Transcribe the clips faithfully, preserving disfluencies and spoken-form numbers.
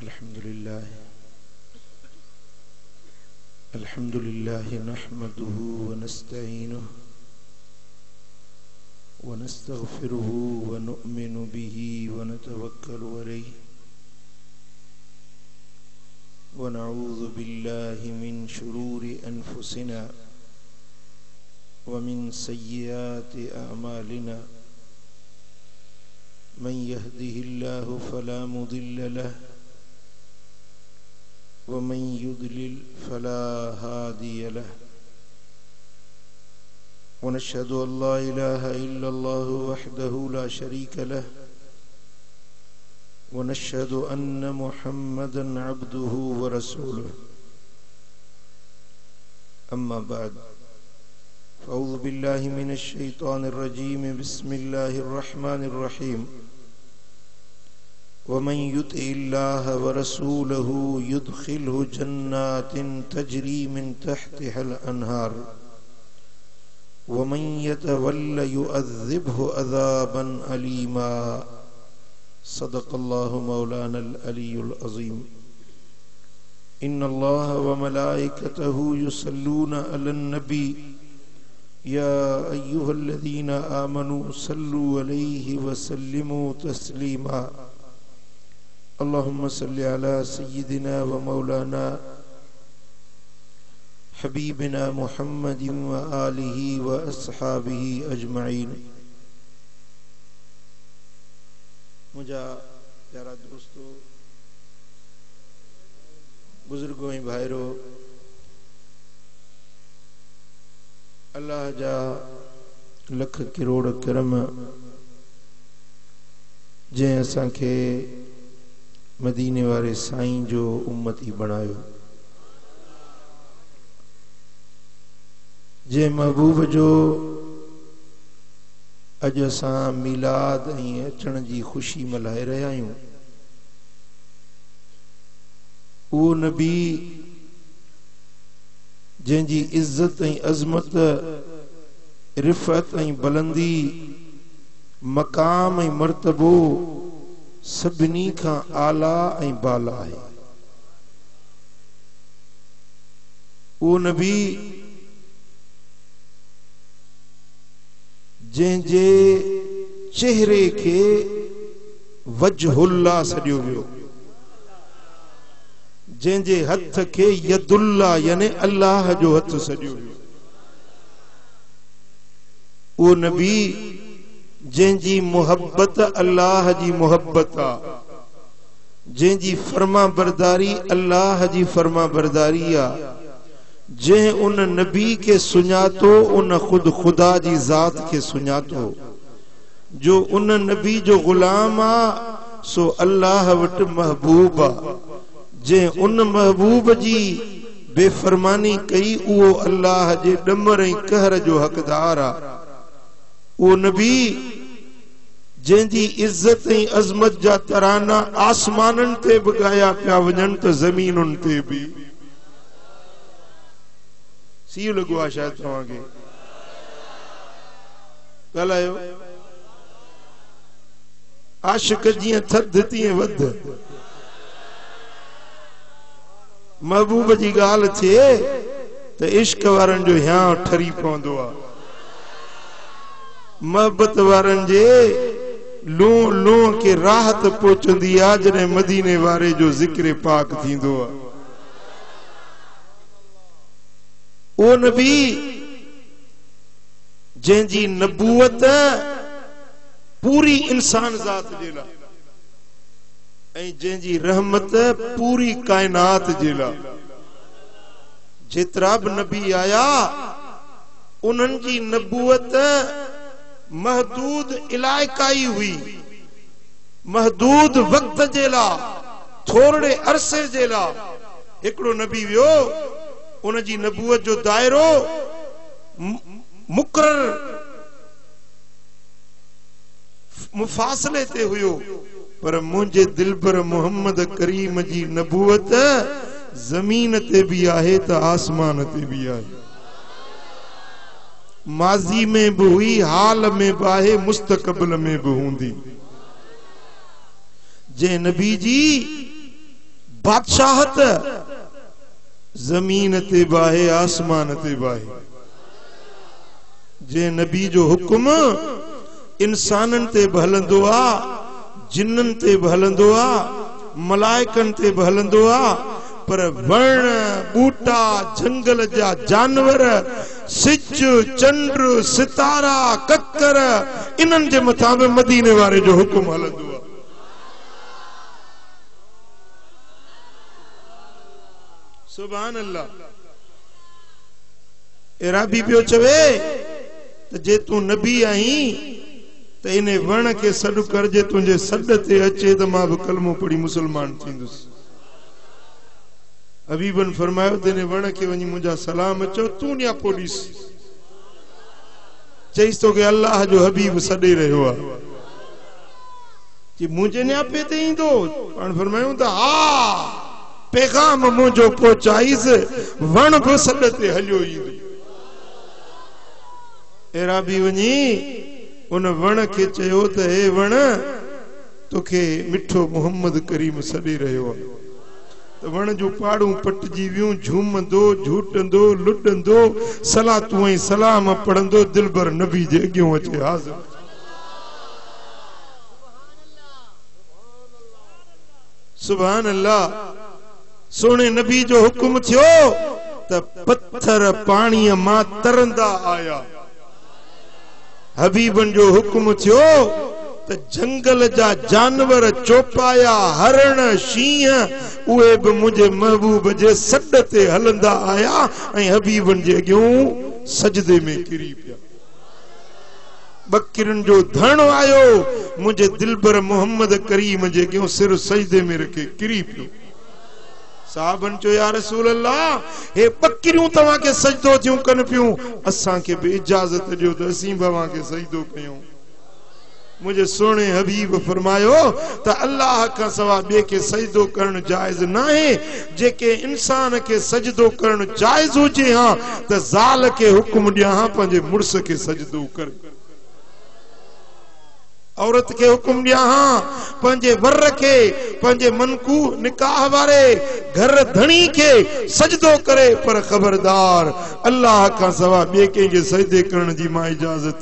अल्हम्दुलिल्लाह अल्हम्दुलिल्लाह नहमदुहु व नस्तईनुहु व नस्तगफिरुहु व नु'मिनु बिही व नतवक्कलु अलैहि व नऊज़ु बिल्लाहि मिन शुरूरि अनफुसिना व मिन सय्यिआति अअमालिना मन यहदिहिल्लाहु फला मुदिल्ल लहु व मन युद्लिल फला हादिय लहु व नशहदु अल्ला इलाहा इल्लल्लाहु वहदहु ला शरीक लहु व नशहदु अन्न मुहम्मदन अब्दुहु व रसूलुहु अम्मा बाद फ़अऊज़ु बिल्लाहि मिनश शैतानिर रजीम बिस्मिल्लाहिर रहमानिर रहीम वमन युतिइल्लाह व रसूलहु युदखिलहु जन्नातिन तजरी मिन तहतिहल अन्हार वमन यतवल्ल युअज़्ज़िबहु अज़ाबन अलीमा सदक़ल्लाहु मौलानल अलीयुल अज़ीम इन्नल्लाह व मलाइकतहु युसल्लूना अलन नबी या अय्युहल्लज़ीना आमनू सल्लु अलैहि व सल्लिमू तस्लीमा अल्लाहुम्मा सल्लि अला सय्यिदिना व मौलाना हबीबिना मुहम्मदिन व आलिहि व अस्हाबिहि अजमईन। मुझा प्यारा दोस्तों, बुजुर्गों भाईरो, अल्लाह जा लख करोड़ करम जै असांखे मदीने वारे साईं जो उम्मती बनायो, जे महबूब जो अज असां मिलाद ऐं अचण जी खुशी मल्हाए रहिया आहियूं। उहो नबी जंहिंजी इज्जत ऐं अज़मत रिफ़त ऐं बुलंदी मकाम ऐं मर्तबो सभिनी खां आला ऐं बाला आहे। उहो नबी जंहिंजे चेहरे खे वजहुल्लाह सॾियो वियो, जंहिंजे हथ खे यदुल्लाह यानी अल्लाह जो हथ सॾियो वियो। उहो नबी जंहिंजी मोहब्बत अल्लाह जी मोहब्बत आ, जंहिंजी फर्मा बरदारी अल्लाह जी फर्मा बरदारी आ, जंहिं उन नबी के सुञातो उन खुद खुदा जी जात के सुञातो। जो उन नबी जो गुलाम आ सो अल्लाह वट महबूब आ। जे उन महबूब जी बेफरमानी कई उहो अल्लाह जे डमर ऐं कहर जो हकदार आ। उहो नबी जंहिंजी इज्जत ऐं अज़मत जा तराना आसमाननि ते बि ॻाया पिया वञनि त ज़मीनुनि ते बि। सीउ लॻो आहे शायदि तव्हांखे, ॻाल्हायो। आशिक जीअं थधि तीअं वध, महबूब जी ॻाल्हि थिए त इश्क वारनि जो हियां ठरी पवंदो आहे। मोहब्बत वारनि जे लूं लूं के राहत पहुचंदी आहे जॾहिं मदीने वारे जो ज़िक्र पाक थींदो आहे। ओ नबी जंहिंजी नबूवत पूरी इंसान ज़ात जे लाइ ऐं जंहिंजी रहमत पूरी कायनात जे लाइ। जेतिरा बि नबी आया उन्हनि जी नबूवत महदूद इलाइकाई हुई, महदूद वक्त जे लाइ, थोड़े अरसे जे लाइ। हिकिड़ो नबी वियो, उन जी नबूवत जो दायरो मुकर्रर मुफासले ते हुयो, पर मुंहिंजे दिलबर मोहम्मद करीम जी नबूवत ज़मीन ते भी आहे त आसमान ते भी आहे, माज़ी में भी हुई, हाल में भी आहे, मुस्तक़बिल में भी हूंदी। जे नबी जी बादशाहत जमीन ते बाहे आसमान ते बाहे। जे नबी जो हुक्म इंसानन ते हलंदो आ, जिन्नन ते हलंदो आ, मलाइकन ते हलंदो आ, पर वण बूटा जंगल जा जानवर सिज चंद्र सितारा कक्कर इन्हन जे मथां बि मदीने वारे जो हुक्म हलंदो आ। सुभान अल्लाह। इराबी पियो चवे त जे तू नबी आई त इन वण के सॾु कर, जे तुंहिंजे सॾ ते अचे त मां बि कलमो पढ़ी मुसलमान थींदुसि। हबीबन फरमायो तेने वण के वञी मुंहिंजा सलाम अचो, तू न्या पोॾीस। चईस तो के अल्लाह जो हबीब सॾे रहियो आहे कि मुंहिंजे न्यापे ते ईंदो। पाण फरमायूं त हा पैगाम मुंहिंजो पहुचाईस, वण बि सॾ ते हलियो ईंदो। एराबी वञी उन वण खे चयो त हे वण, तोखे मिठो मोहम्मद करीम सॾे रहियो आहे। त वण जूं पाड़ूं पटजी वियूं, झूमंदो झूटंदो लुडंदो सलातूं ऐं सलाम पढ़ंदो दिलबर नबी जे अॻियों अचे हाज़िर। सुभान अल्लाह। सोने नबी जो हुक्म थियो त पत्थर पाणीअ मां तरंदा आया। हबीबन जो हुक्म थियो त जंगल जा जानवर चौपाया, हरण शींह उहे बि मुंहिंजे महबूब जे सॾ ते हलंदा आया ऐं हबीबन जे अॻियों सजदे में किरी पिया। बकिरन जो धण आयो, मुंहिंजे दिलबर मोहम्मद करीम जे अॻियों सिर सजदे में रखे किरी पियो। साहबन चो या रसूल अल्लाह, हे बकरियूं तव्हां के सजदो थियूं कन पियूं, असां के भी इजाजत ॾियो त असीं बाबा के सजदो कयूं। मुझे सोने हबीब फरमायो त अल्लाह का सवा ॿिए के सजदो करण जायज नाहे। जेके इंसान के सजदो करण जायज हुजे हां त ज़ाल के हुक्म ॾियां हां पंहिंजे मुड़स के सजदो कर, औरत के हुक्म ॾियां हां पंहिंजे वर के, पंहिंजे मनकू निकाह वारे घर धणी के सजदो करे। पर खबरदार अल्लाह का सवा ॿिए कंहिंखे सजदे करण जी मां इजाजत।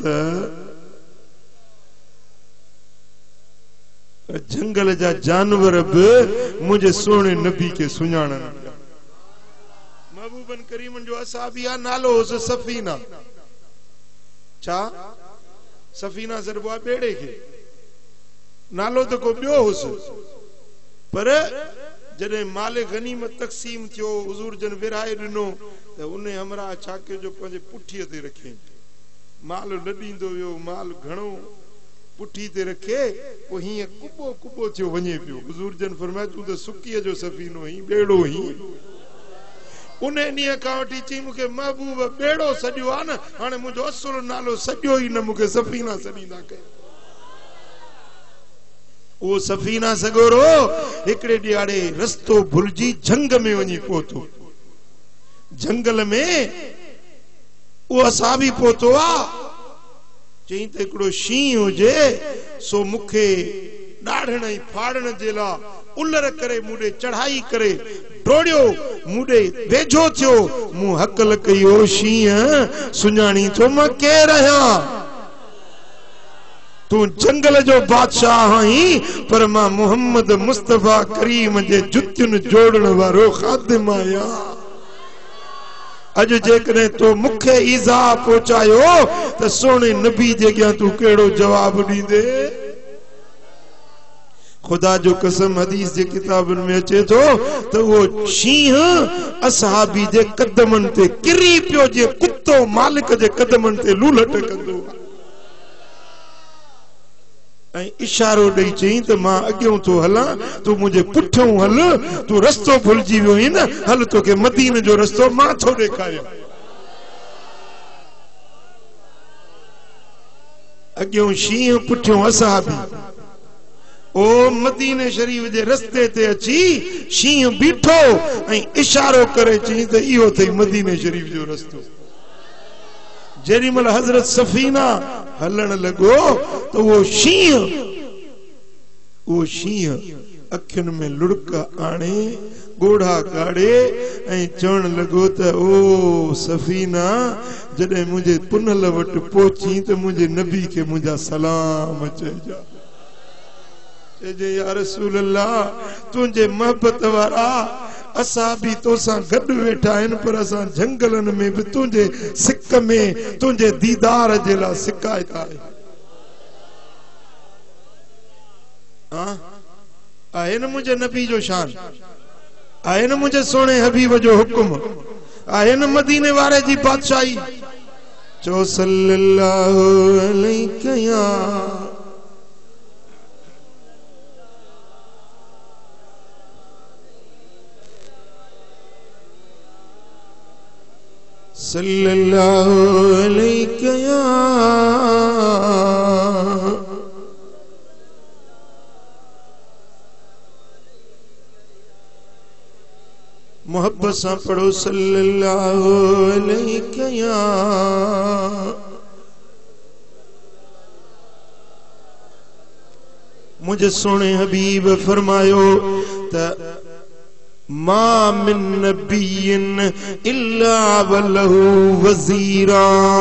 जंगल जा जानवर बि मुंहिंजे सोने नबी के सुञाणन। महबूबन करीमन जो असहाबिया नालो हुस सफीना। छा सफीना सरबो आहे बेड़े के, नालो तो को ॿियो हुस। पर जॾहिं माल गनीमत तक़सीम थियो, हुजूर जन विराए ॾिनो त उन हमरा छा कयो, पंहिंजे पुठीअ ते रखे। माल लॾींदो वियो, माल घणो पुठी ते रखे, पोइ हीअं कुॿो कुॿो थियो वञे पियो। हुजूर जन फरमाया तूं त सुकीअ जो सफ़ीनो ही, बेड़ो ही। उन ॾींहं खां वठी चई मूंखे महबूब बेड़ो सॼो आहे न, हाणे मुंहिंजो असुल नालो सॼो ई न, मूंखे सफ़ीना सॾींदा कयो। वो सफ़ीना सगोरो हिकड़े ॾियारे रस्तो भुलजी झंग में वञी पहुतो। जंगल में वो असाबी पहुतो आ। चई त हिकड़ो शींह हुजे सो मूंखे ॾाढ़ण ऐं फाड़ण जे लाइ उलर करे मूंॾे चढ़ाई करे डोड़ियो, मूंॾे वेझो थियो। मूं हकल कई, ओ शींह सुञाणी थो मां केरु आहियां? तू जंगल जो बादशाह आहीं, पर मां मोहम्मद मुस्तफा करीम जे जुतियुनि जोड़ण वारो खादिम आहियां। अज जेकॾहिं तो मूंखे ईज़ा पहुचायो त सोने नबी जे अॻियां तू कहिड़ो जवाब ॾींदे? खुदा जो कसम हदीस जे किताबन में अचे थो त वो शींह असहाबी जे कदमन ते किरी पियो, जे कुत्तो मालिक जे कदमन ते लूलट कंदो। ऐं इशारो ॾेई चई त मां अॻियों थो हलां, तू मुंहिंजे पुठियों हल। तू रस्तो भुलिजी वियो आहीं न, हल तोखे मदीने जो रस्तो मां थो ॾेखारियां। अॻियों शींह, पुठियों असहाबी। ओ मदीने शरीफ जे रस्ते ते अची शींह बीठो ऐं इशारो करे चई त इहो अथई मदीने शरीफ जो रस्तो। जेॾी महिल हज़रत सफ़ीना हलण लॻो त वो शींह वो शींह अखियुनि में लुड़क आणे गोढ़ा काढ़े ऐं चवण लॻो त ओ सफ़ीना जॾहिं मुंहिंजे पुनल वटि पहुची त मुंहिंजे नबी खे मुंहिंजा सलाम चइजा चइजे या रसूल अल्लाह तुंहिंजे मोहब्बत वारा असां बि तोसां गॾु वेठा आहिनि पर असां जंगलनि में बि तुंहिंजे सिक में तुंहिंजे दीदार जे लाइ सिकायत आहे आहे न मुंहिंजे नबी जो शान आहे न मुंहिंजे सोने हबीब जो हुक्म आहे न मदीने वारे जी बादशाही चो सल्लल्लाहु अलैहि या सल्लल्लाहु अलैहि या मोहब्बत से पढ़ो सल्लल्लाहु अलैहि या मुझे सोने हबीब फरमायो त मा मिन नबिय्यिन इल्ला वलहु वज़ीरान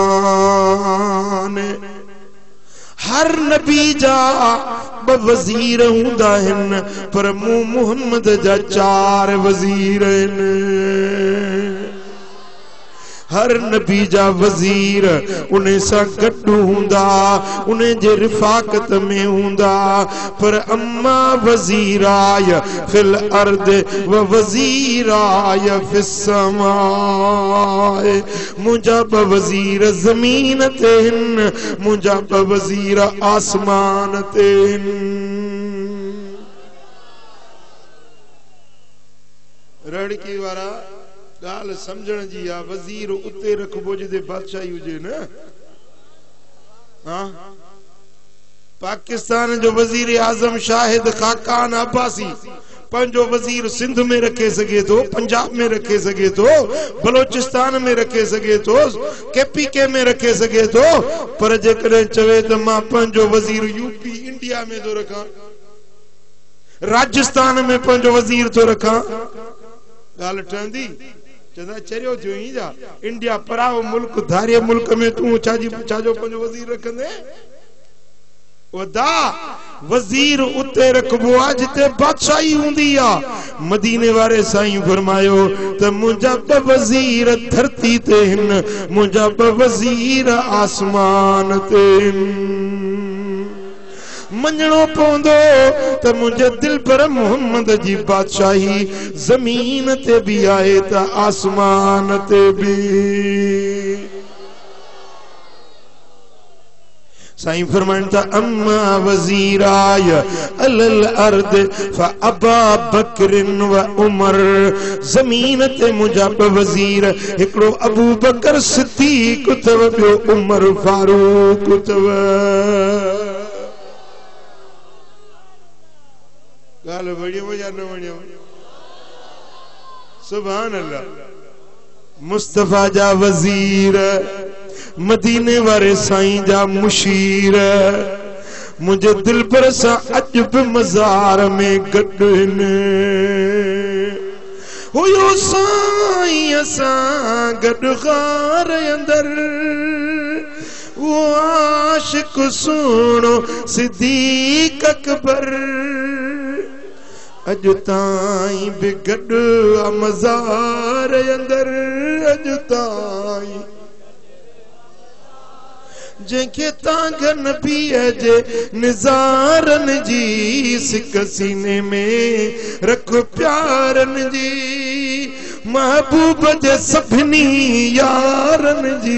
हर नबी जा ब वज़ीर हुंदा आहिनि पर मूं मुहम्मद जा चार वज़ीर आहिनि हर नबी जा वज़ीर उन्हें सा गड्डू हुंदा उन्हें जे रिफाकत में हुंदा पर अम्मा वज़ीराय फिल अर्द व वज़ीराय फिस समाए मुझा ब वज़ीर ज़मीन ते हिन मुझा ब वज़ीर आसमान ते हिन रड़की वारा गाल समझण जी आ वज़ीर उते रखबो जिते बादशाही हुजे न हां पाकिस्तान जो वज़ीर आज़म शाहिद खाकान अब्बासी पंजो वज़ीर सिंध में रखे सके तो पंजाब में रखे सके तो बलोचिस्तान में रखे सके तो केपीके में रखे सके तो पर जेकॾहिं चवे त मां पंजो वज़ीर यूपी इंडिया में तो रखा राजस्थान में पंजो वज़ीर तो रखा गाल ठंदी चंदा चरियो थियो ही जा इंडिया पराओ मुल्क धारे मुल्क में तू छाजी छाजो पंजो वज़ीर रखंदे वदा वज़ीर उते रखबो आ जिते बादशाही हुंदी आ मदीने वारे साईं फरमायो त मुंजा ब वज़ीर धरती ते हिन मुंजा ब वज़ीर आसमान ते मञणो पवंदो त मुंहिंजे दिल पर मोहम्मद जी बादशाही ज़मीन ते भी आहे त आसमान ते भी साईं फरमाइनि था अम्मा वज़ीराय अलल अर्द फअबा बकरिन व उमर ज़मीन ते मुंहिंजा ब वज़ीर हिकिड़ो अबू बकर सिद्दीक़ अथव ॿियो उमर फारूक अथव गाल बढ़ियो या न बढ़ियो सुभान अल्लाह मुस्तफा जा वज़ीर मदीने वारे साईं जा मुशीर मुझे दिल पर सा अज भी मज़ार में गॾु आहिनि हुयो साईं असां गॾु ग़ार अंदर वो आशिक सुनो सिद्दीक़ अकबर अज ताई भी गॾु आ मज़ार अंदर अज ताई जंहिंखे तांग नबी जे निज़ारन जी सिक सीने में रख प्यारन जी महबूब जे सभिनी यारन जी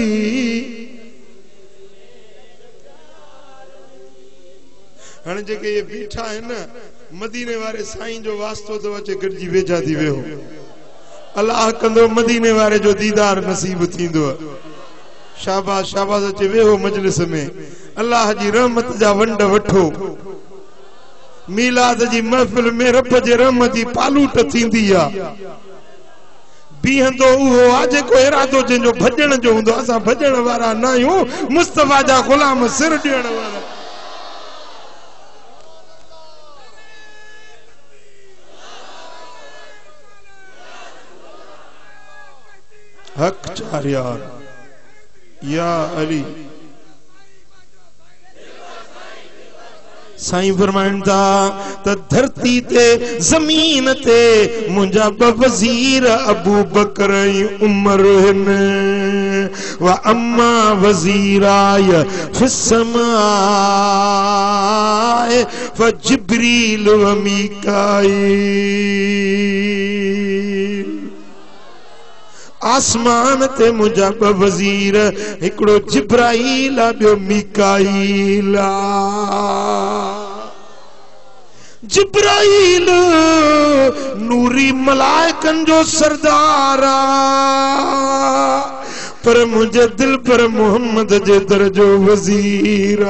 हाणे जेके ये बीठा आहिनि न मदीने वारे साईं जो वास्तो तो अचे गॾिजी वेझा थी वियो अल्लाह कंदो मदीने वारे जो दीदार नसीब थींदो शाबाश शाबाश अचे वेहो मजलिस में अल्लाह जी रहमत जा वंड वठो मीलाद जी महफिल में रब जे रहमत जी पालूट थींदी आ बीहंदो उहो आ जेको इरादो जंहिंजो भॼण जो हूंदो असां भॼण वारा न आहियूं मुस्तफा जा ग़ुलाम सिर ॾियण वारा हक चार यार या अली साईं फरमाइंदा त धरती ते जमीन ते मुंजा वज़ीर अबू बकर उमर हिन व अम्मा वज़ीराय फिस्समाए व जिब्रील व मीकाईल आसमान ते मुंजा वज़ीर हिकड़ो जिब्राईल ॿियो मीकाईल जिब्राईल नूरी मलाइकन जो सरदार पर मुझे दिल पर मोहम्मद जे दर्जो वज़ीर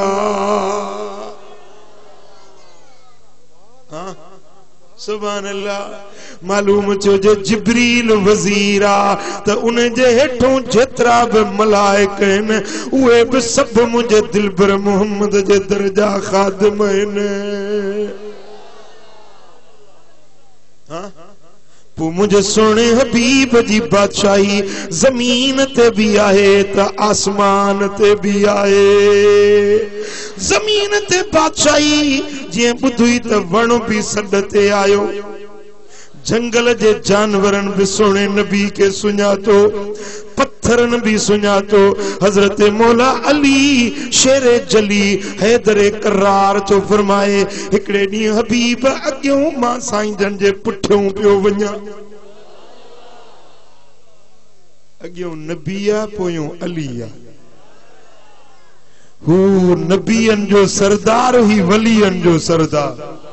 हाँ सुभान अल्लाह मालूम छो जे जिब्रील वज़ीरा त उन जे हेठों जेतरा भी मलाइक आहिनि उहे भी सब मुझे दिल पर मोहम्मद जे दर्जा खादिम आहिनि हाँ पो मुझे सोने हबीब जी बादशाही जमीन ते भी आहे त आसमान ते भी आहे जमीन ते बादशाही जे बुधुई त वण भी सड ते आयो जंगल जे जानवरन भी सोने नबी के सुञातो पत्थरन भी सुञातो हजरत मौला अली शेरे जली हैदरे करार तो फरमाए हिकड़े डी हबीब अग्यों मां साईं जन जे पुठियों पियो वञा अग्यों नबिया पोयों अलिया हू नबियन जो सरदार ही वलियन जो सरदार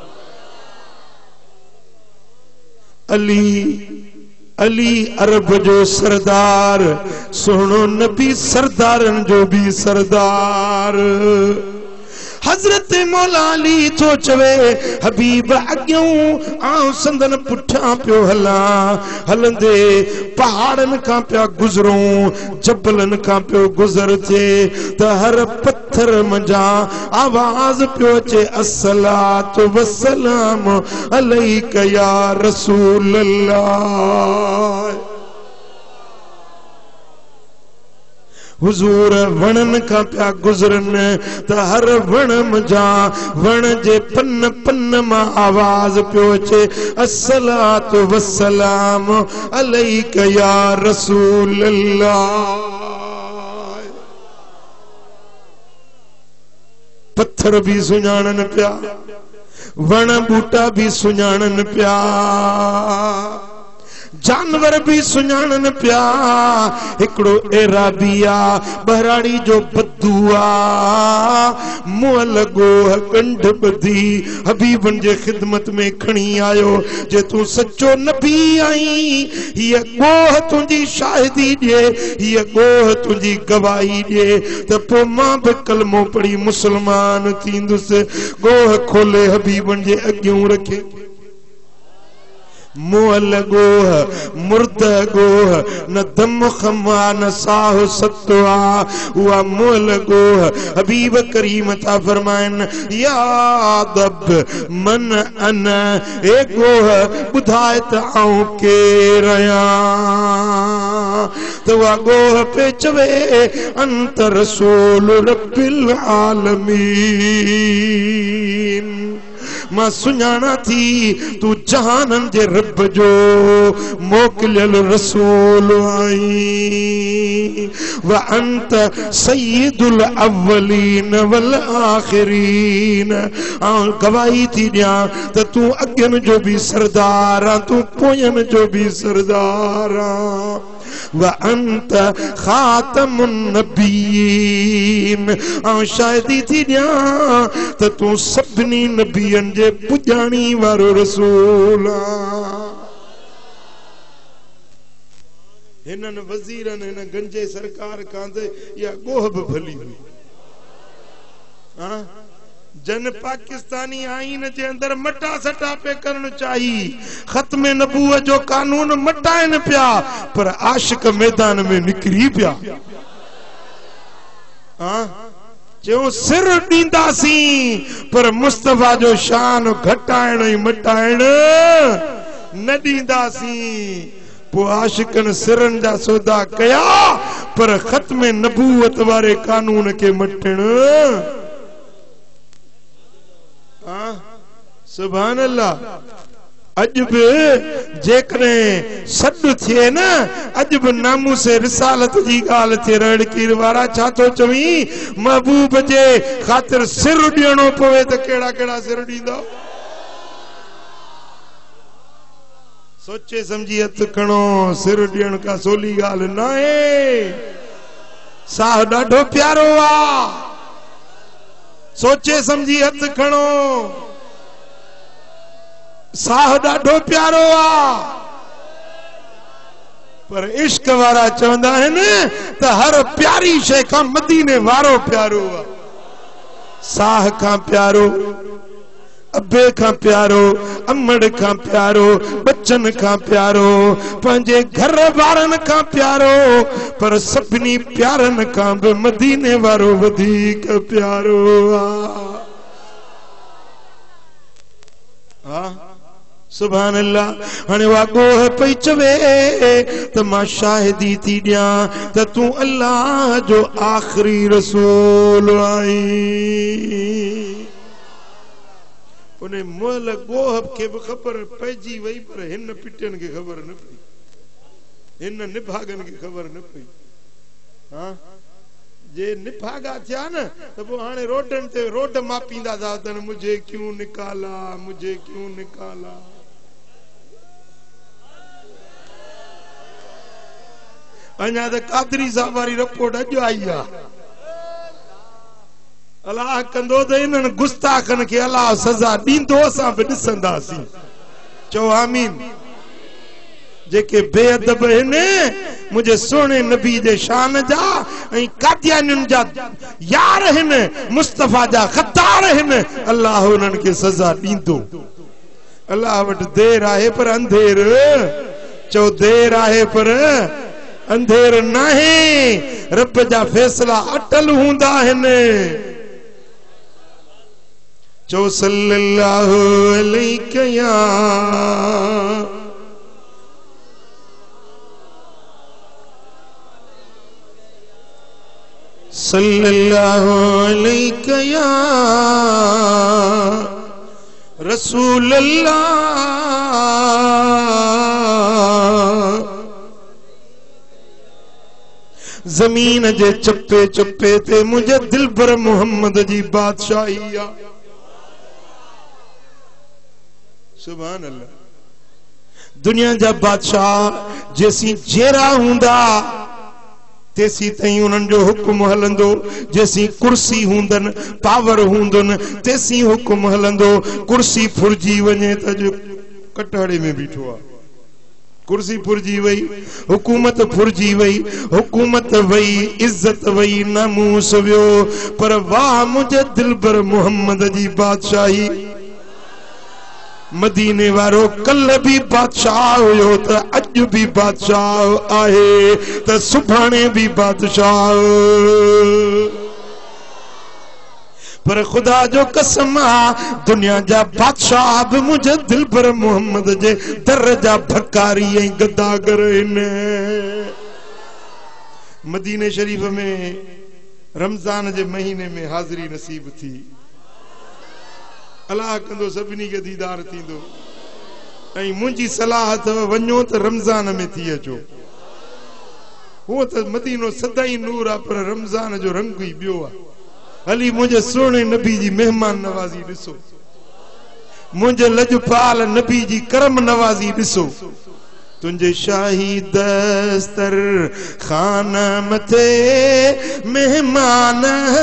अली अली अरब जो सरदार सुनो नबी सरदारन जो भी सरदार हजरत मौला अली तो चवे हबीब अग्यों आऊं संदन पुठा पियो हला हलंदे पहाड़न का पिया गुजरूं जबलन का पियो गुजर थे त हर पत्थर मजा आवाज पियो चे अस्सलातु वस्सलाम अलैका या रसूल अल्लाह हुजूर वणन का पिया गुजरन त हर वण मजा वण जे पन पन मां आवाज पियो अचे अस्सलातु वस्सलाम अलैका या रसूल अल्लाह पत्थर भी सुञाणन पिया वण बूटा भी सुञाणन पिया जानवर भी सुञाणन पिया हिकड़ो एराबिया बहराड़ी जो बदुआ मुंह लगो कंठ बधी हबीबन जे खिदमत में खणी आयो जे तू सच्चो नबी आई ये गोह तुझी शाहिदी दे ये गोह तुझी गवाही दे त पो मां भी कलमो पढ़ी मुसलमान थींदुस गोह खोले हबीबन जे अग्यों रखे मुअल गोह मुर्द गोह न दम खमा न साह सत्वा हुआ मुअल गोह हबीब करीम ता फरमाइन या दब मन अन ए गोह बुधाए त आऊं के रया तो वा गोह पे चवे अंत रसूल रब्बिल आलमीन मां सुञाणा थी तू जहानन जे रब जो मोकलियल रसूल आई व अंत सय्यदुल अव्वलीन वल आखिरीन आऊं गवाही थी ॾियां त तू अॻियन जो भी सरदार आ तू पोयन जो भी सरदार आ व अंत खातमुन नबीन आऊं शायदी थी ॾियां त तू सभिनी नबियन जे पुॼाणी वारो रसूल आ हिनन वज़ीरन हिन गंजे सरकार कांदे या गोह भी भली हुई हाँ जन पाकिस्तानी आईन जे अंदर मटा सटा पे करन चाहिए खत्म नबूवत जो कानून मटाइन पिया पर आशिक मैदान में निकरी पिया हाँ जो सिर दींदासी पर मुस्तफा जो शान घटाइण मटाइण न दींदासी पो आशिकन सिरन जा सौदा कया पर खत्म नबूवत वारे कानून के मटण। हाँ सुभान अल्लाह। अज भी जेकॾहिं सॾु थिए न अज भी नामू से रिसालत जी गाल थे रणकीर वारा छा तो चवी महबूब जे खातिर सिर ॾियणो पवे त केड़ा केड़ा सिर ॾींदो। सोचे समझी हथ खणो सिर ॾियण का सोली गाल न है। साह ॾाढो प्यारो आ। सोचे समझी हथ खणो साह ॾाढो प्यारो आ। पर इश्क वारा चवंदा आहिनि त हर प्यारी शइ खां मदीने वारो प्यारो आ। साह खां प्यारो अबे खां प्यारो अमड़ खां प्यारो बच्चन खां प्यारो पंहिंजे घर वारन खां प्यारो पर सभिनी प्यारन खां भी मदीने वारो वधीक प्यारो आ। हाँ सुभान अल्लाह। हणे वा गोह पई चवे त मां शाहिदी थी ॾियां त तूं अल्लाह जो आखिरी रसूल आई। उन्हें मोल गोह के भी खबर पइजी वई पर हिन पिटन के खबर न पई, हिन निभागन की खबर न पई। हाँ जे निभागा थिया न त पोइ हाणे रोडन ते रोड मापींदा था त मुझे क्यों निकाला मुझे क्यों निकाला। अञा त कादरी साहब वारी रिपोर्ट अॼु आई आहे। अलाह कंदो त इन्हनि गुस्ताखन के अलाह सज़ा ॾींदो असां भी ॾिसंदासीं। चओ आमीन। जेके बेअदब आहिनि मुझे सोने नबी जे शान जा ऐं कादियानियुनि जा यार आहिनि मुस्तफा जा ख़तार आहिनि अलाह उन्हनि खे सज़ा ॾींदो। अलाह वटि देर आहे पर अंधेर। चओ देर आहे पर अंधेर नाहे। रब जा फैसला अटल हूंदा आहिनि। चो सल्लल्लाहु अलैहि या सल्लल्लाहु अलैहि या रसूल अल्लाह। जमीन जे चप्पे चप्पे ते मुझे दिलबर मोहम्मद जी बादशाही आ। सुभान अल्लाह। दुनिया जा बादशाह जैसी जेरा हुंदा तेसी तई उन्हनि जो हुक्म हलंदो। जैसी कुर्सी हूंदन पावर हूंदन तेसी हुक्म हलंदो। कुर्सी फुरजी वञे त जो कटहड़े में बीठो आ। कुर्सी फुरजी वई हुकूमत फुरजी वई हुकूमत वई इज्जत वई नामूस वियो पर वाह मुझे दिलबर मोहम्मद जी बादशाही। मदीने वारो कल भी बादशाह हुयो त अज भी बादशाह आहे त सुभाणे भी बादशाह। पर खुदा जो कसम आ दुनिया जा बादशाह भी मुझे दिलबर मोहम्मद जे दर जा भकारी ऐं गदागर आहिनि। मदीने शरीफ में रमजान जे महीने में हाज़िरी नसीब थी। अलाह कंदो सभिनी के दीदार थींदो। ऐं मुंहिंजी सलाह अथव वञो त रमज़ान में थी अचो। हूअं त मदीनो सदाई नूर आहे पर रमज़ान जो रंग ई ॿियो आहे। हली मुझे सोने नबी जी मेहमान नवाज़ी ॾिसो। मुझे लजपाल नबी जी करम नवाज़ी ॾिसो। तुझे शाही दस्तर खाना मथे मेहमान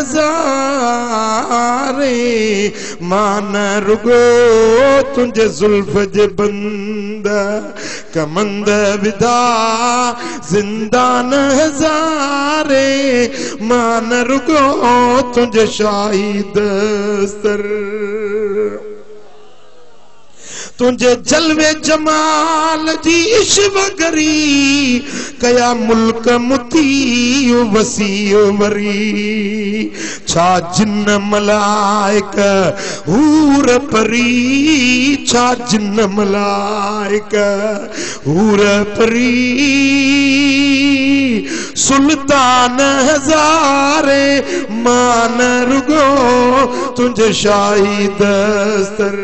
हजारे मान रुगो तुझे जुल्फ जे बंद कमंद विदा जिंदान हजारे मान रुगो तुझे शाही दस्तर। तुझे जलवे जमाल जी इश्वगरी कया मुल्क मुती वसी वरी छा जिन मलाइक हूर परी छा जिन मलाइक हूर परी सुल्तान हजारे मान रुगो तुझे शाही दस्तर।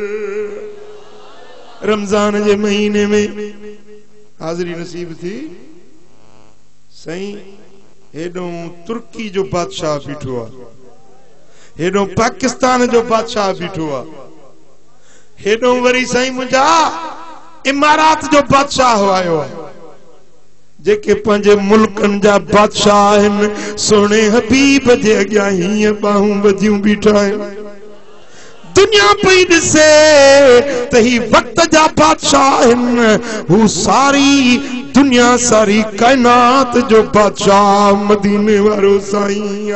रमजान के महीने में हाजरी नसीब थी सही हेडो तुर्की जो बादशाह बीठो आ, हेडो पाकिस्तान जो बादशाह बीठो आ, हेडो वरी सही मुंजा इमारात जो बादशाह आयो जेके पंजे मुल्कन जा बादशाह आहिनि सोने हबीब जे अॻियां हीअं बाहूं बधियूं बीठा आहिनि। दुनिया पई ॾिसे त ही वक्त जा बादशाह आहिनि, हू सारी दुनिया सारी कायनात जो बादशाह मदीने वारो साईं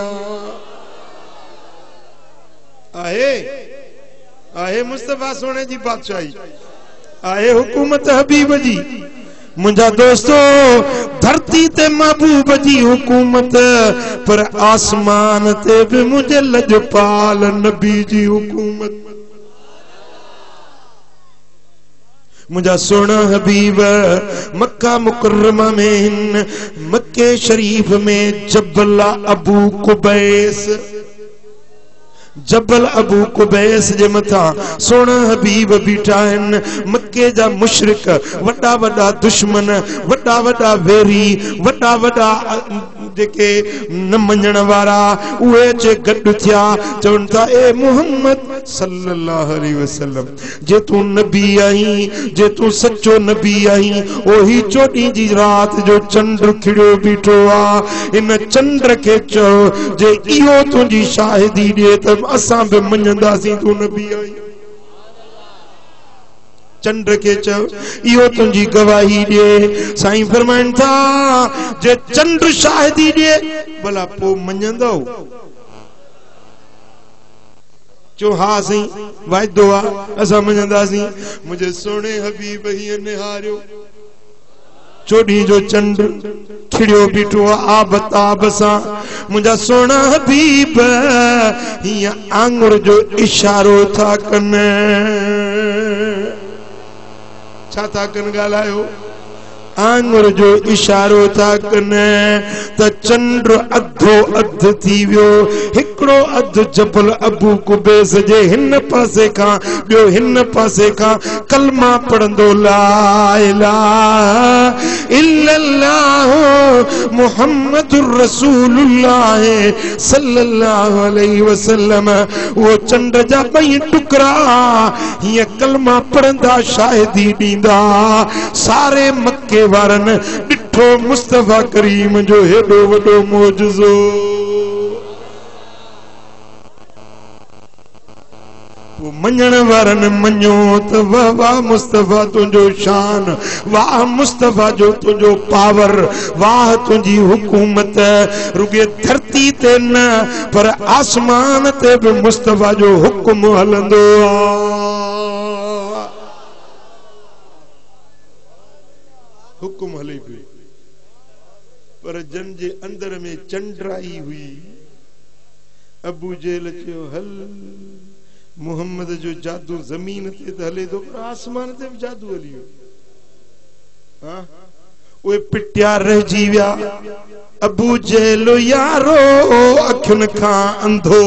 आहे आहे मुस्तफा सोने जी बादशाही आहे हुकूमत हबीब जी। मुझा दोस्तों धरती ते महबूब जी हुकूमत पर आसमान ते भी मुझे लजपाल नबी जी हुकूमत। मुझा सोना हबीब मक्का मुकर्रमा में मक्के शरीफ में जबल अबू कुबैस जबल अबू कुबैस जे मथा सोना हबीब बीठा आहिनि। मक्के जा मुशरिक वॾा वॾा दुश्मन वॾा वॾा वेरी वॾा वॾा जेके न मञण वारा उहे जे गॾु थिया चवनि था ए मुहम्मद सल्लल्लाहु अलैहि वसल्लम जे तूं नबी आहीं जे तूं सच्चो नबी आहीं ओही चोॾहीं जी रात जो चंड खिड़ियो बीठो आ इन चंड के चओ जे इहो तुंहिंजी शाहिदी ॾिए त असां बि मञंदासीं तूं नबी आहीं। चंड के चओ इहो तुंहिंजी गवाही ॾिए। साईं फरमाइनि था जे चंड शाहिदी ॾिए भला पोइ मञंदो चो हा साईं वाइदो आहे असां मञंदासीं। मुंहिंजे सोने हबीब हीअं निहारियो चोॾहीं जो चंड खिड़ियो बीठो आबताब सां। मुंहिंजा सोना हबीब हीअं आंगुर जो इशारो था कनि छा था कनि ॻाल्हायो आंगुर जो इशारो था कनि त चंड अधो अध थी वियो हिकिड़ो अधु जबल अबू कुबैस जे हिन पासे खां ॿियो हिन पासे खां कलमा पढ़ंदो ला इलाहा इल्लल्लाह मुहम्मदुर रसूलुल्लाह सल्लल्लाहु अलैहि वसल्लम। वो चंड जा ॿई टुकड़ा हीअं कलमा पढ़ंदा शाहिदी ॾींदा सारे मक्के वारनि ॾिठो मुस्तफा करीम जो हेॾो वॾो मौजज़ो। मञण वारनि मञो त वाह वाह मुस्तफा तुंहिंजो शान वाह मुस्तफा जो तुंहिंजो पावर वाह तुंहिंजी हुकूमत रुगे धरती ते न पर आसमान ते बि मुस्तफा जो हुक्म हलंदो हुक्म हले पियो पर जन जे अंदर में चंड्राई हुई अबू जेल चयो हल मुहम्मद जो जादू जमीन ते त हले थो पर आसमान ते बि जादू हली वियो। हाँ उहे पिटिया रहिजी विया अबू जेल यारो अखियुनि खां अंधो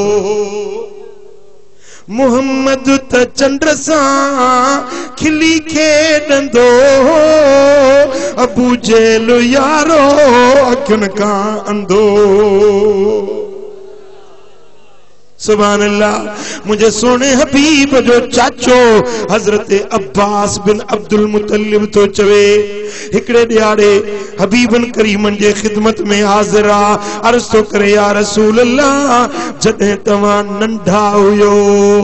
मुहम्मद त चंड सां खिली खेॾंदो अबू जेल यारो अखियुनि खां अंधो। सुभान अल्लाह। मुझे सोने हबीब जो चाचो हजरत अब्बास बिन अब्दुल मुतलिब तो चवे हिकड़े ॾियारे हबीबन करीमन जे खिदमत में हाज़िरा अर्ज़ तो करे या रसूल अल्लाह जॾहिं तव्हां नंढा हुयो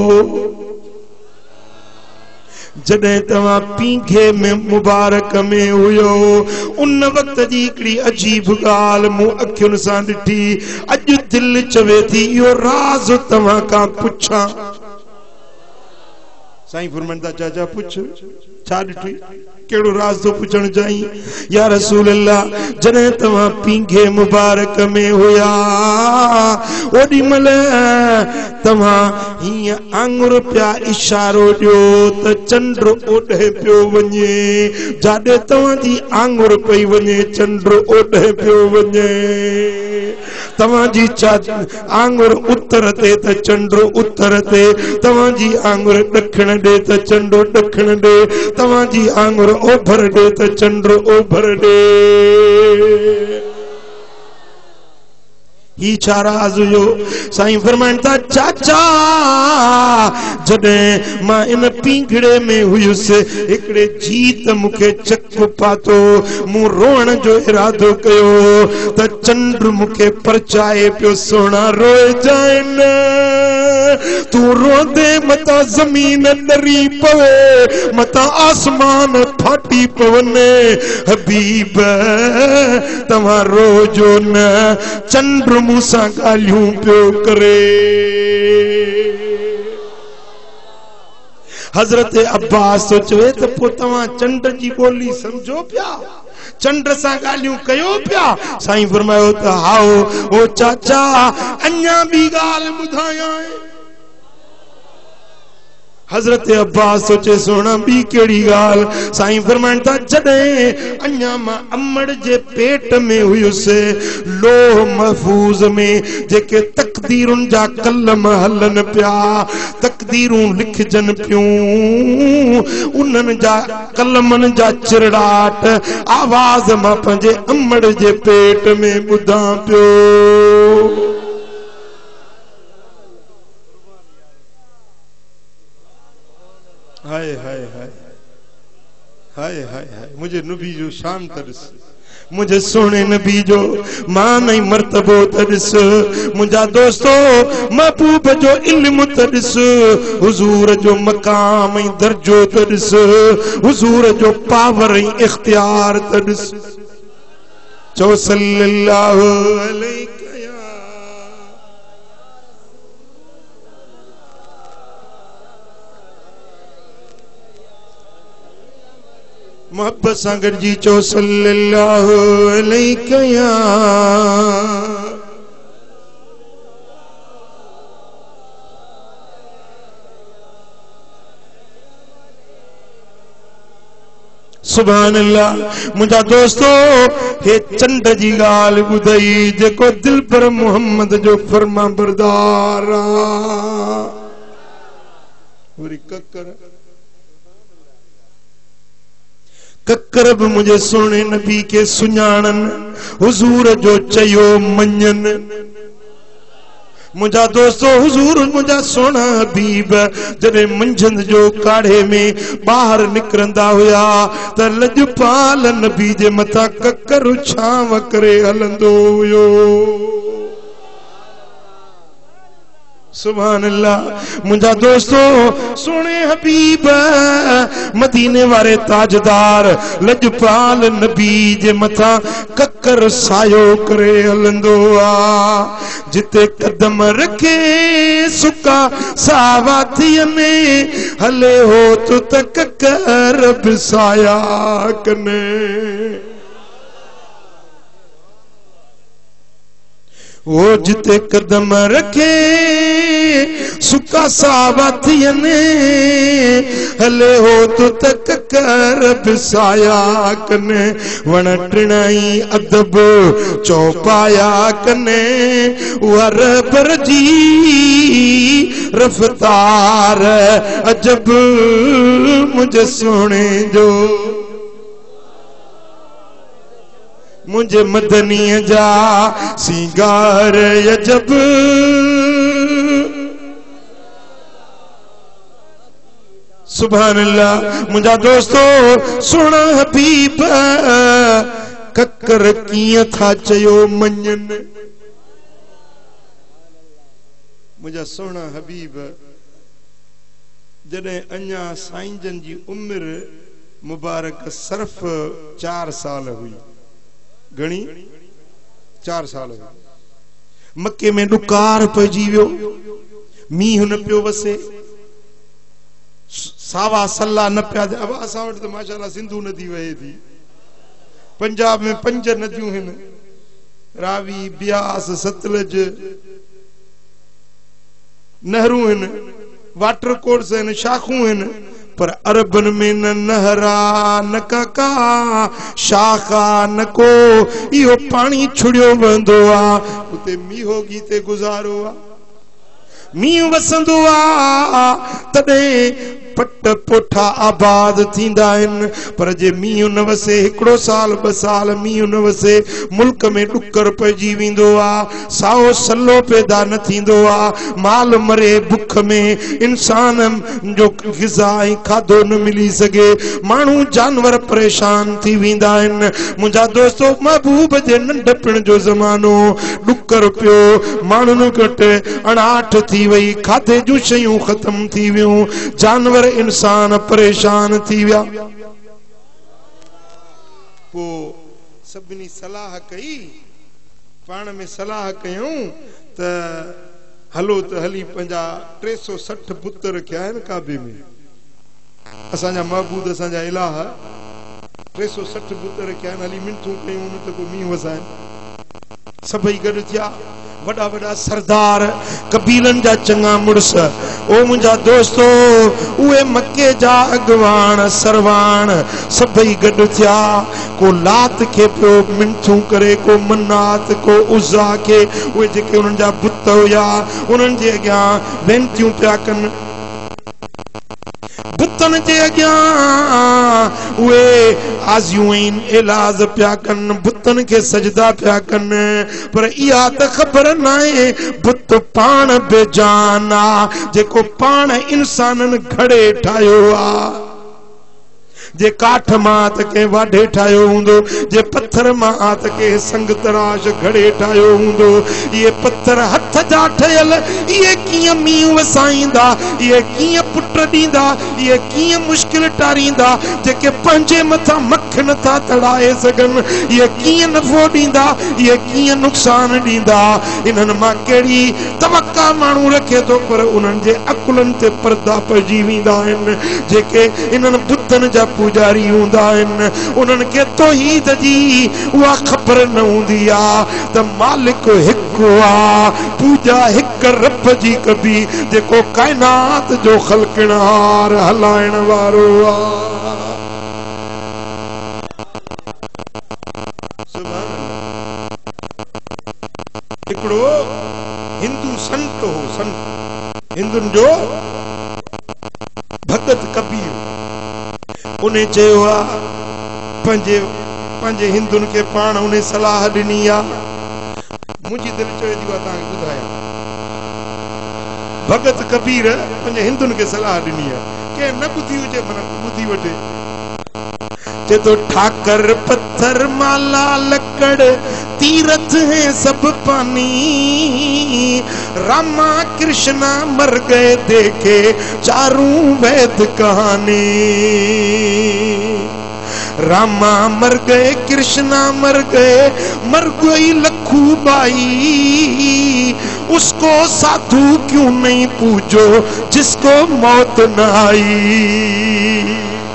जॾहिं तव्हां पींघे में मुबारक में हुयो उन वक्त जी हिकड़ी अजीब ॻाल्हि मूं अखियुनि सां ॾिठी अॼु दिलि चवे थी इहो राज़ तव्हां खां पुछां साईं फरमाइंदा चाचा पुछ छा ॾिठी केड़ो राज तो पुछण चाही या रसूल अल्लाह जने तवा पींघे मुबारक में होया ओडी मल तवा ही आंगुर पिया इशारो दियो त चंद्र ओडे पियो वने जाडे तवा जी आंगुर पई वने चंद्र ओडे पियो वने तवा जी आंगुर उत्तर ते त चंद्र उत्तर ते तवा जी आंगुर दखण दे त चंद्र दखण दे तवा जी आंगुर ओभर दे त चंद्र ओभर दे ही चारा आजुयो साईं फरमाइंदा चाचा जडे मां इन पींघड़े में हुयुस एकड़े जीत मुखे चक पातो मु रोण जो इरादो कयो त चंद्र मुखे परचाए पियो सोना रोए जाइन तू रोंदे मता जमीन डरी पवे मता आसमान फाटी पवने हबीब तवा रोजो न चंद्र मूसा गालियों पियो करे हजरत अब्बास तो चवे त पो तवा चंद्र जी बोली समझो पिया चंद्र सा गालियों कयो पिया साईं फरमायो त हाओ ओ चाचा अन्या बी गाल बुधाया हजरत अब्बास सोचे सोना बी केड़ी गाल साईं फरमाइंदा जडे अन्या मां अमड़ जे पेट में हुयुसे लोह महफूज में जेके तकदीरुन जा कलम हलन पिया तकदीरूं लिखजन पियूं उन्हन जा कलमन जा चिरड़ाट आवाज मां पंजे अमड़ जे पेट में बुधा पियो हाय हाय हाय हाय हाय हाय मुझे नबी जो शान तरस मुझे सोने नबी जो मां नहीं मर्तबो तरस मुझा दोस्तों महबूब जो इल्म तरस हुजूर जो मकाम दर्जो तरस हुजूर जो पावर इख्तियार तरस चो सल्लल्लाहु अलैहि मोहब्बत सागर जी चो सल्लल्लाहु अलैहि या सुभान अल्लाह मुझा दोस्तों हे चंड जी गाल बुधई जेको दिल पर मोहम्मद जो फरमा बरदार कक्कर कक्कर भी मुझे सोने नबी के सुञाणन हुजूर जो चयो मञन मुझा दोस्तों हुजूर मुझा सोना हबीब जडे मंझंद जो काढ़े में बाहर निकरंदा हुया त लजपाल नबी जे मथा कक्कर छांव करे हलंदो हुयो सुभान अल्लाह मुझा दोस्तों सोने हबीब मदीने वाले ताजदार लजपाल नबी जे मथा कक्कर सायो करे हलंदो आ जिते कदम रखे सुका सावा थियने हले हो तो त कक्कर बिसाया कने वो जिते कदम रखे सुका सावा थियने हले हो तो तक कर बिसाया कने वण टिणाई अदब चौपाया कने वर पर जी रफ्तार अजब मुझे सोने जो मुझे मदनी जा सिंगार अजब सुभान अल्लाह मुझा दोस्तों सुना हबीब कक्कर किया था चयो मञन मुझा सोना हबीब जडे अन्या साईं जन जी उम्र मुबारक सिर्फ चार साल हुई घणी चार साल हुई मक्के में डुकार पइजी वियो मींह न पियो वसे सावा सल्ला न पिया अब असां वटि त माशाअल्लाह सिंधु नदी वहे थी। पंजाब में पंज नदियूं आहिनि, रावी, ब्यास, सतलज, नहरूं आहिनि, वाटर कोर्स आहिनि, शाखूं आहिनि, पर अरबन में न नहरा न काका शाखा न को इहो पानी छुड़ियो वेंदो आ। उते मीहो गीते गुज़ारो आ, मींहुं वसंदो आ तॾहिं पट पोठा आबाद थींदा आहिनि। पर जे मींहुं न वसे, हिकिड़ो साल ॿ साल मींहुं न वसे, मुल्क में ॾुकर पइजी वेंदो आ, साओ सल्लो पैदा न थींदो आ, माल मरे बुख में, इंसान जो ग़िज़ा ऐं खाधो न मिली सघे, माण्हू जानवर परेशान थी वेंदा आहिनि। मुंहिंजा दोस्तो, महबूब जे नंढपण जो ज़मानो ॾुकर पियो, माण्हुनि वटि अणाठ थी वई, खाधे जूं शयूं ख़त्म थी वियूं, जानवर इंसान परेशान थी विया। पो सभिनी सलाह कई, पाण में सलाह कयूं त हलो त हली पंहिंजा टे सौ सठ बुत रखिया आहिनि काबे में, असांजा महबूद असांजा इलाह टे सौ सठ बुत रखिया आहिनि, हली मिनतूं कयूं न त को मींहुं वसाइनि। सभई गॾु थिया, वॾा वॾा सरदार, कबीलनि जा चङा मुड़स। ओ मुंहिंजा दोस्तो, उहे मके जा अॻवान सरवान सभई गॾु थिया। को लात खे पियो मिनथूं करे, को मन्नात, को उज़ा खे, उहे जेके उन्हनि जा बुत हुया उन्हनि जे अॻियां वेनतियूं पिया कनि। बुतन जे अॻियां उहे आज़ियूं इलाज पिया कनि, बुतन खे सजदा पिया कनि। पर इहा त ख़बर नाहे बुत पाण बेजान आ, जेको पाण इंसाननि घड़े ठाहियो आ। जे काठ मां त के वाढे ठाहियो हूंदो, जे पत्थर मां त के संग तराश घड़े ठाहियो हूंदो। ये पत्थर हथ जा ठहियल, ये कीअं मींहुं वसाईंदा, ये कीअं पुट ॾींदा, ये कीअं मुश्किल टारींदा, जेके पंहिंजे मथां मख नथा तड़ाए सघनि, ये कीअं नफ़ो ॾींदा, ये कीअं नुक़सान ॾींदा। इन्हनि मां कहिड़ी तवक्का माण्हू रखे थो, पर उन्हनि जे अकुलनि ते पर्दा पइजी वेंदा आहिनि। जेके इन्हनि बुतनि जा पुजारी हूंदा आहिनि, उन्हनि खे तौहीद जी उहा ख़बर न हूंदी आ त मालिक हिकु आ, पूजा हिकु रब जी कबी, जेको काइनात जो ख़ल्क़िणहार हलाइण वारो आ। हिकिड़ो हिंदू संत हो, संत हिंदुनि जो भगत कबीर, उन्हें चयो आ पंहिंजे पंहिंजे हिंदुनि खे पाण उन्हें सलाह ॾिनी आ। मुंहिंजी दिलि चवे थी उहा तव्हांखे ॿुधायां। भगत कबीर पंहिंजे हिंदुनि खे सलाह ॾिनी आ, के न ॿुधी हुजे माना ॿुधी वठे। चए थो ठाकर पत्थर माला लकड़ तीरथ है सब पानी, रामा कृष्णा मर गए देखे चारों वेद कहानी। रामा मर गए, कृष्णा मर गए, मर गई लखू बाई, उसको साधु क्यों नहीं पूजो जिसको मौत न आई।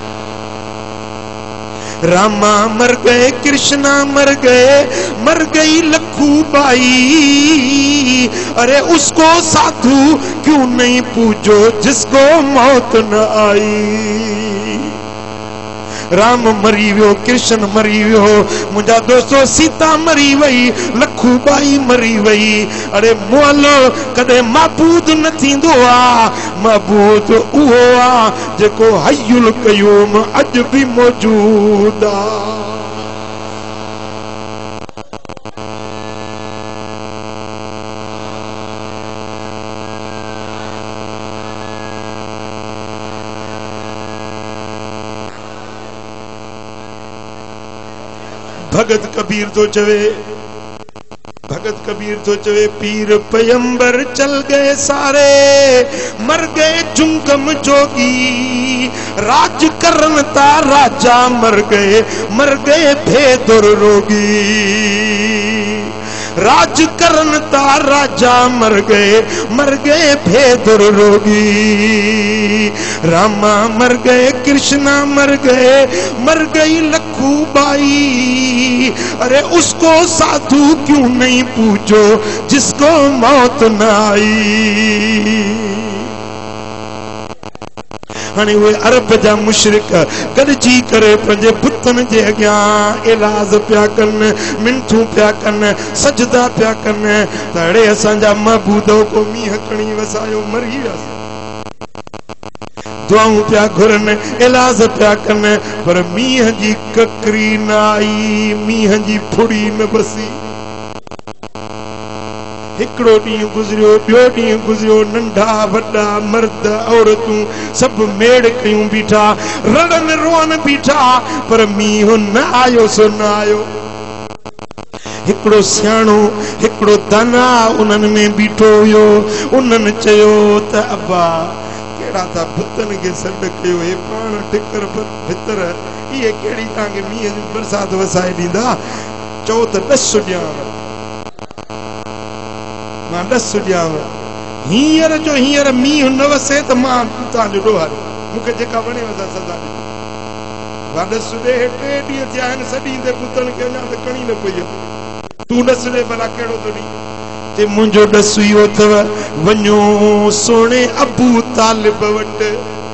रामा मर गए, कृष्णा मर गए, मर गई लखू बाई, अरे उसको साधु क्यों नहीं पूजो जिसको मौत न आई। राम मरी वियो, कृष्ण मरी वियो, मुंहिंजा दोस्तो सीता मरी वई, लखूबाई मरी वई। अरे मोहलो कॾहिं महबूद न थींदो आ, महबूद उहो आ जेको हयुल क़यूम अॼु बि मौजूद आ। भगत कबीर तो चवे, भगत कबीर तो चवे पीर पैगंबर चल गए सारे, मर गए जुंगम जोगी, राज करन ता राजा मर गए, मर गए भेदुर रोगी। राज करन ता राजा मर गए, मर गए भेदुर रोगी। रामा मर गए, कृष्णा मर गए, मर गई लखू बाई। अरे उसको साधु क्यों नहीं पूछो जिसको मौत न आई। हाणे उहे अरब जा मुशरिक गॾिजी करे पंहिंजे बुतनि जे अॻियां इलाज पिया कनि, मिंथूं पिया कनि, सजदा पिया कनि। त अड़े असांजा महबूद को मींहं खणी वसायो, मरी वियासीं। दुआऊं पिया घुरनि, इलाज पिया कनि, पर मींहं जी ककरी न आई, मींहं जी फुड़ी न बसी। हिकड़ो ॾींहुं गुज़रियो, ॿियो ॾींहुं गुज़रियो, नंढा वॾा मर्द औरतूं सभु मेड़ कयूं बीठा, रड़नि रोअनि बीठा, पर मींहुं न आयो सो न आयो। हिकड़ो सियाणो, हिकड़ो दाना उन्हनि में बीठो हुयो। उन्हनि चयो त अब्बा केड़ा था बुतनि खे सॾु कयो, हे पाण टिकर भितर इहे कहिड़ी तव्हांखे मींहं जी बरसाति वसाए ॾींदा। चओ त ॾस ॾियां, मां ॾस ॾियांव। हींअर जो हींअर मींहुं न वसे त मां तव्हांजो ॾोहारियो, मूंखे जेका वणेव सा सदा ॾियो। मां ॾस ॾे, टे ॾींहं थिया आहिनि सॾींदे पुतनि खे, अञा त कणी न पई आहे। तूं ॾस ॾे भला कहिड़ो थो ॾींहुं। ते मुंहिंजो ॾस इहो अथव, वञो सोणे अबू तालिब वटि,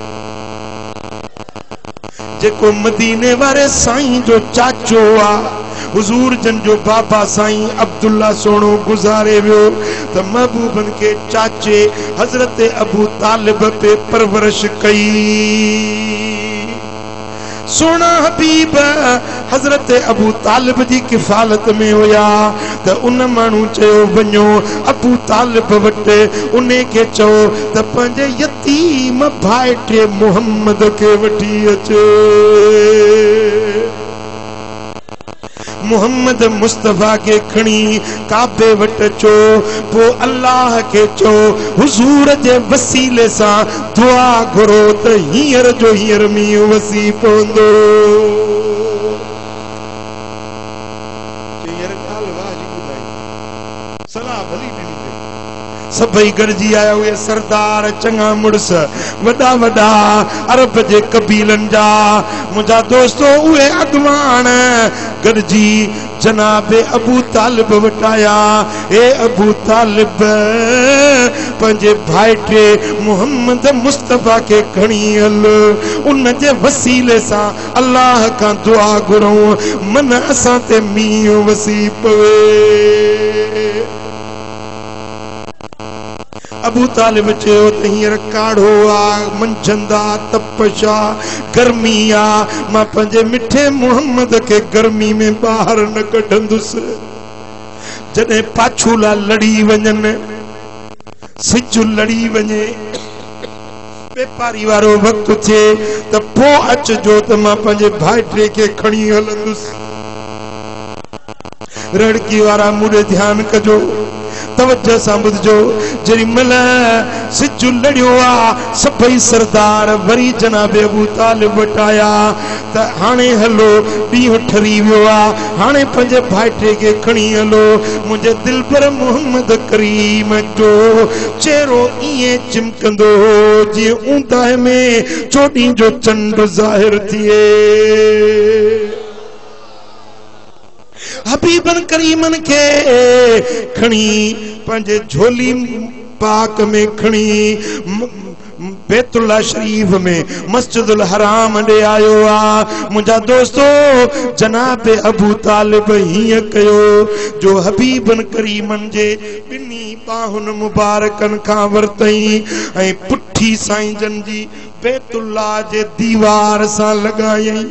जेको मदीने वारे साईं जो चाचो आहे। हुजूर जन जो बाबा साईं अब्दुल्ला सोनो गुज़ारे वियो, त महबूबन के चाचे हजरत अबू तालिब पे परवरिश कई। सोना हबीब हजरत अबू तालिब जी किफ़ालत में हुया। त उन माण्हू चयो वञो अबू तालिब वटि, उन खे चओ त पंहिंजे यतीम भाइटे मुहम्मद खे वठी अचे। मुहम्मद मुस्तफा के खणी काबे वटि अचो, पोइ अल्लाह के चो हुजूर जे वसीले सां दुआ घुरो त हींअर जो हींअर मींहुं वसी पवंदो। सलाह भली ॾिनी सभई गॾिजी आया हुए, सरदार चङा मुड़स, वॾा वॾा अरब जे कबीलनि जा मुंहिंजा दोस्तो, उहे अॻवान गॾिजी जनाबे अबू तालिब वटि आया। ए अबू तालिब, पंहिंजे भाइटे मुहम्मद मुस्तफा के खणी हल, उन जे वसीले सां अल्लाह खां दुआ घुरूं, मन असां ते मींहुं वसी पवे। अबू तालिब चयो त हींअर काढ़ो आ, मंझंदा तपश आ, गर्मी आ, मां पंहिंजे मिठे मुहम्मद खे गर्मी में ॿाहिरि न कढंदुसि। जॾहिं पाछूला लड़ी वञनि, सिज लड़ी वञे, व्यापारी वारो वक़्तु थिए त पोइ अचिजो त मां पंहिंजे भाइटे खे खणी हलंदुसि। रड़की वारा मूं ध्यानु कजो, तवज्जो सां ॿुधजो। जेॾी महिल सिज लड़ियो आ, सभई सरदार वरी जनाबे अबू तालिब वटि आया त हाणे हलो, ॾींहुं ठरी वियो आ, हाणे पंहिंजे भाइटे खे खणी हलो। मुंहिंजे दिलबर मुहम्मद करीम जो चेहरो ईअं चिमकंदो जीअं ऊंदाह में चोॾीं जो चंड ज़ाहिर थिए। हबीबन करीमन के खणी पंहिंजे झोली पाक में खणी बैतुल्ला शरीफ में मस्जिदुल हराम ॾे आयो आ। मुंहिंजा दोस्तो, जनाब अबू तालिब हीअं कयो जो हबीबन करीमन जे ॿिन्ही बाहुनि मुबारकनि खां वरतई ऐं पुठी साईं जन जी बैतुल्ला जे दीवार सां लॻायई।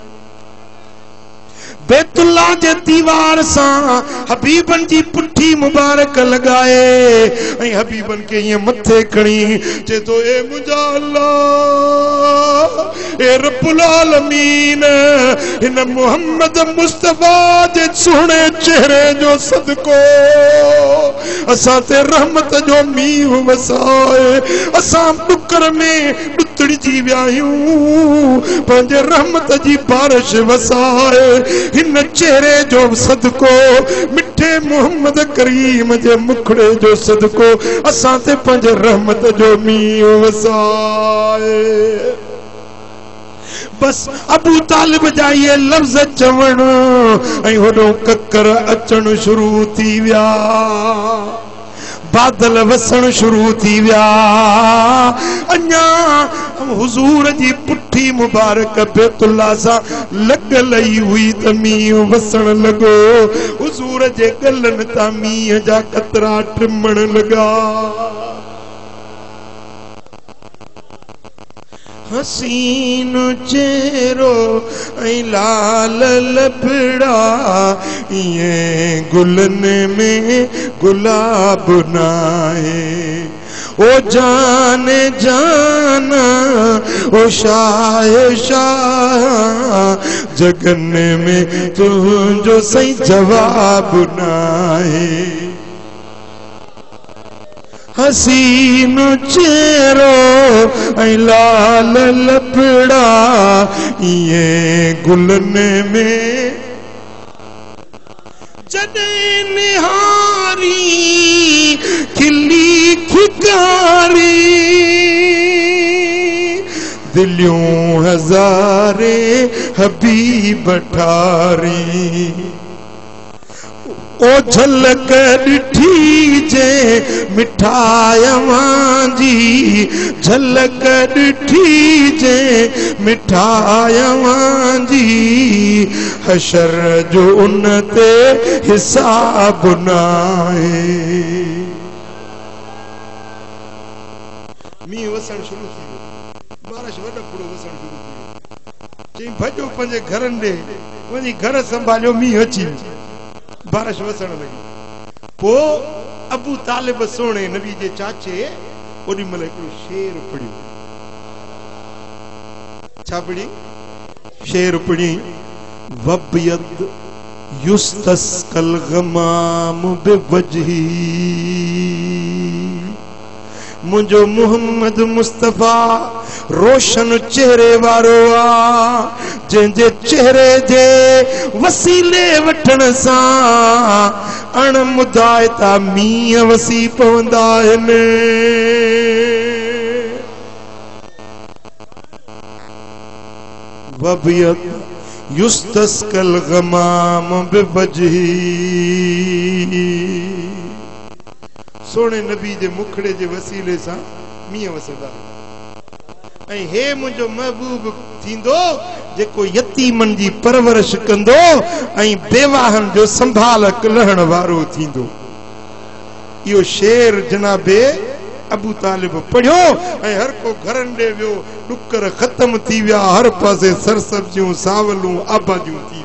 बैतुल्ला जे दीवार सां हबीबन जी पुठी मुबारक लगाए ऐं हबीबन के ये मथे खणी चे तो ए मुंहिंजा अल्लाह, ए के रब्बुल आलमीन इन मोहम्मद मुस्तफा जे सोने चेहरे जो सदको असां ते रहमत जो मींह वसाए असां डुकर में डुतड़ी जी वियायूं पंहिंजे रहमत जी बारिश वसाए इन चेहरे जो सदको मिठे मोहम्मद करीम जे मुखड़े जो सदको असां ते पंहिंजे रहमत जो मींह वसाए। बस अबू तालिब जा ये लफ्ज़ चवण ऐं होॾो ककर अचण शुरू थी विया बादल वसण शुरू थी विया अञा हुजूर जी पुठी मुबारक बैतुल्लाह सां लॻल ई हुई त मींहुं वसण लॻो हुजूर जे गलनि तां मींहं जा कतरा टिमण लॻा हसीन चेहरो ऐं लाल लबड़ा ये गुलन में गुलाब नाए ओ जाने जाना ओ शाह शाह जगन में तुझो सही जवाब नाए हसीन चेहरो ऐं लाल लबड़ा ये गुलन में जॾहिं निहारी खिली खिकारी दिलियूं हज़ारे हबीब ठारी ओ झलक ॾिठी जे मिठायवां जी झलक ॾिठी जे मिठायवां जी हशर जो उन ते हिसाब नाहे मींहुं वसण शुरू थी वियो बारिश वॾो पूरो वसण शुरू थी वियो चई भॼो पंहिंजे घरनि ॾे वञी घर संभालियो मींहुं अची बारिश वसण लगी पो अबू तालिब सोने नबी जे चाचे ओडी मल हिकिड़ो शेर पढ़ियो छा पढ़ी शेर पढ़ी वबयद युस्तस्कल गमाम बिवजही मुझो मोहम्मद मुस्तफा रोशन चेहरे वारो आ जंहिंजे चेहरे जे वसीले वठण सां अण मुदायता मींहं वसी पवंदा आहिनि वबियत युस्तस्कल गमाम बिवजही सोने नबी जे मुखड़े जे वसीले सां मींहं वसंदा ऐं हे मुंहिंजो महबूब थींदो जेको यतीमन जी परवरिश कंदो ऐं बेवाहन जो संभाल लहण वारो थींदो इहो शेर जनाबे अबू तालिब पढ़ियो ऐं हर को घरनि ॾे वियो डुकर ख़त्म थी विया हर पासे सरसब्जियूं सावलूं आबादियूं थी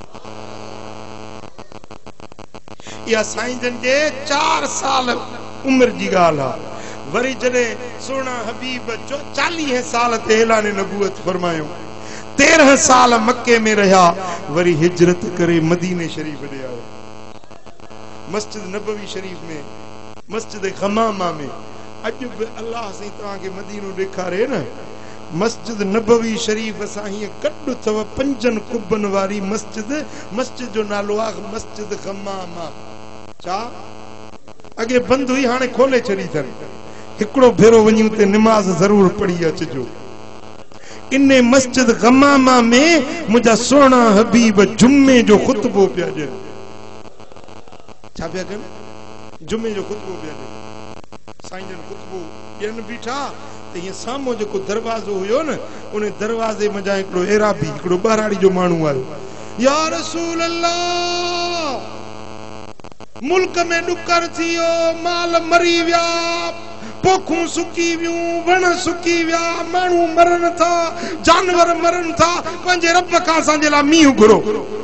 या साईं जन जे चार साल उम्र जी ॻाल्हि आहे वरी जॾहिं सोना हबीब चालीह साल ते ऐलान नबूवत फरमायो तेरह साल मक्के में रहा वरी हिजरत करे मदीने शरीफ ॾे आयो मस्जिद नबवी शरीफ में मस्जिद खमामा में अॼु बि अल्लाह साईं तव्हांखे मदीनो ॾेखारे न मस्जिद नबवी शरीफ सां हीअं गॾु अथव पंजनि कुबनि वारी मस्जिद मस्जिद जो नालो आहे मस्जिद खमामा छा अॻे बंदि हुई हाणे खोले छॾी अथनि हिकिड़ो भेरो वञूं ते निमाज़ ज़रूर पढ़ी अचिजो इन मस्जिद गमामा में मुंहिंजा सोना हबीब जुम्मे जो ख़ुतबो पिया ॾियनि छा पिया कनि जुम्मे जो ख़ुतबो पिया ॾियनि साईं जन ख़ुतबो ॾियनि बीठा त हीअं साम्हूं जेको दरवाज़ो हुयो न उन दरवाज़े मंझां हिकिड़ो एराबी हिकिड़ो ॿाराड़ी जो माण्हू आयो या रसूल अल्लाह मुल्क में ॾुकर थी वियो माल मरी विया पोखूं सुकी वियूं वण सुकी विया माण्हू मरनि था जानवर मरनि था पंहिंजे रब खां असांजे लाइ मींहुं घुरो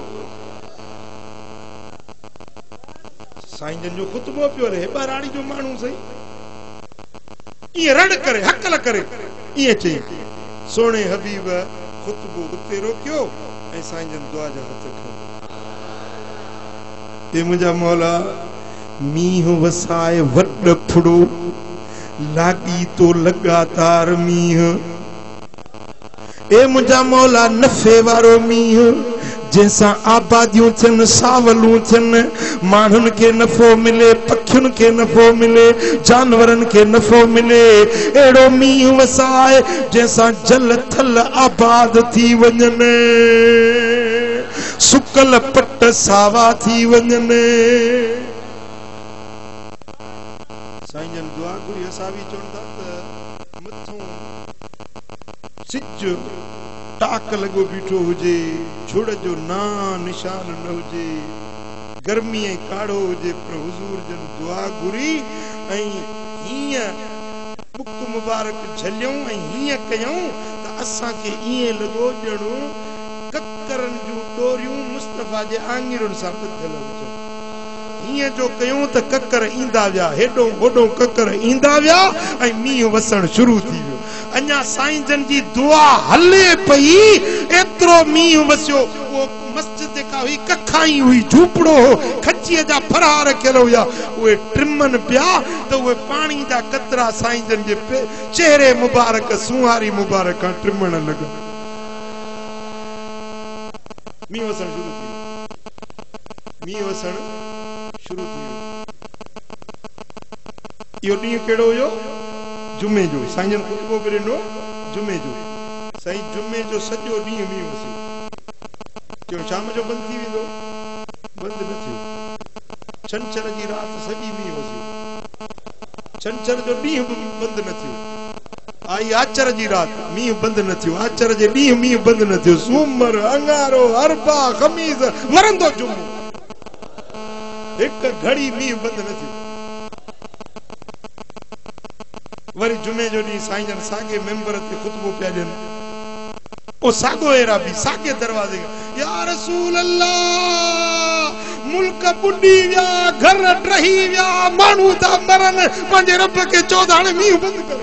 साईं जन जो ख़ुतबो पियो रहे ॿाराड़ी जो माण्हू सही ईअं रड़ करे हकल करे ईअं चई सोने हबीब खुतबो उते रोकियो ऐं साईं जन दुआ जा हथ खयो ए मुंहिंजा मौला मींहुं वसाए वॾ फुड़ो लागी तो लगातार मींहुं ए मुंहिंजा मौला नफ़े वारो मींहुं जैसा आबादियों थियनि सावलूं थियनि माण्हुनि खे नफ़ो मिले पखियुनि खे नफ़ो मिले जानवरनि खे नफ़ो मिले अहिड़ो मींहुं वसाए जैसा जल थल आबाद थी वञनि सुकल पट सावा थी वञनि साईं जन दुआ घुरी असां बि चवंदा त मथों सिज टाक लगो बीठो हुजे छुड़ जो ना निशान न हुजे गर्मी ऐं काढ़ो हुजे पर हुजूर जन दुआ घुरी ऐं हीअं बुक मुबारक झलियूं ऐं हीअं कयूं त असांखे ईअं लॻो ॼणो ककरनि जूं डोरियूं मुस्तफ़ा जे आङिरुनि सां ॿधल हुजनि हीअं जो कयूं त ककर ईंदा विया हेॾो होॾो ककर ईंदा विया ऐं मींहुं वसण शुरू थी वियो अञा साईं जन जी दुआ हले पई एतिरो मींहुं वसियो वो मस्जिद जेका हुई कखाई हुई झूपड़ो हो खचीअ जा फरार रखियल हुया उहे ट्रिमन पिया त उहे पाणी जा कतरा साईं जन जे चेहरे मुबारक सुहारी मुबारक खां ट्रिमण लॻा मींहुं वसण शुरू थी वियो मींहुं वसण शुरू थी वियो इहो ॾींहुं कहिड़ो हुयो जुमे जो साईं जन खुतबो बि ॾिनो जुमे जो साईं जुमे जो सॼो ॾींहुं मींहुं वसियो चयो शाम जो बंदि थी वेंदो बंदि न थियो छंछर जी राति सॼी मींहुं वसियो छंछर जो ॾींहुं बि बंदि न थियो आई आचर जी राति मींहुं बंदि न थियो आचर जे ॾींहुं मींहुं बंदि न थियो सूमर अंगारो अरबा ख़मीस वरंदो जुमो हिकु घड़ी मींहुं बंदि न थियो वरी जुमे जो ॾींहुं साईं जन साॻे मेंबर ते खुतबो पिया ॾियनि ओ साॻो एरा बि साॻे दरवाज़े या रसूल अल्लाह मुल्क बुॾी विया घर टही विया माण्हू था मरनि पंहिंजे रब खे चओ त हाणे मींहुं बंदि करे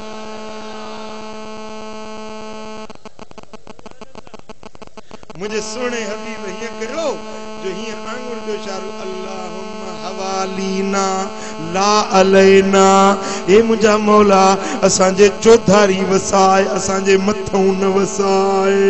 मुंहिंजे सुहिणे हबीब हीअं कयो जो हीअं आंगुर जो इशारो अल्लाहुम्मा हवालीना ला अलैना ए मुंहिंजा मौला असांजे चौधारी वसाए असांजे मथऊं न वसाए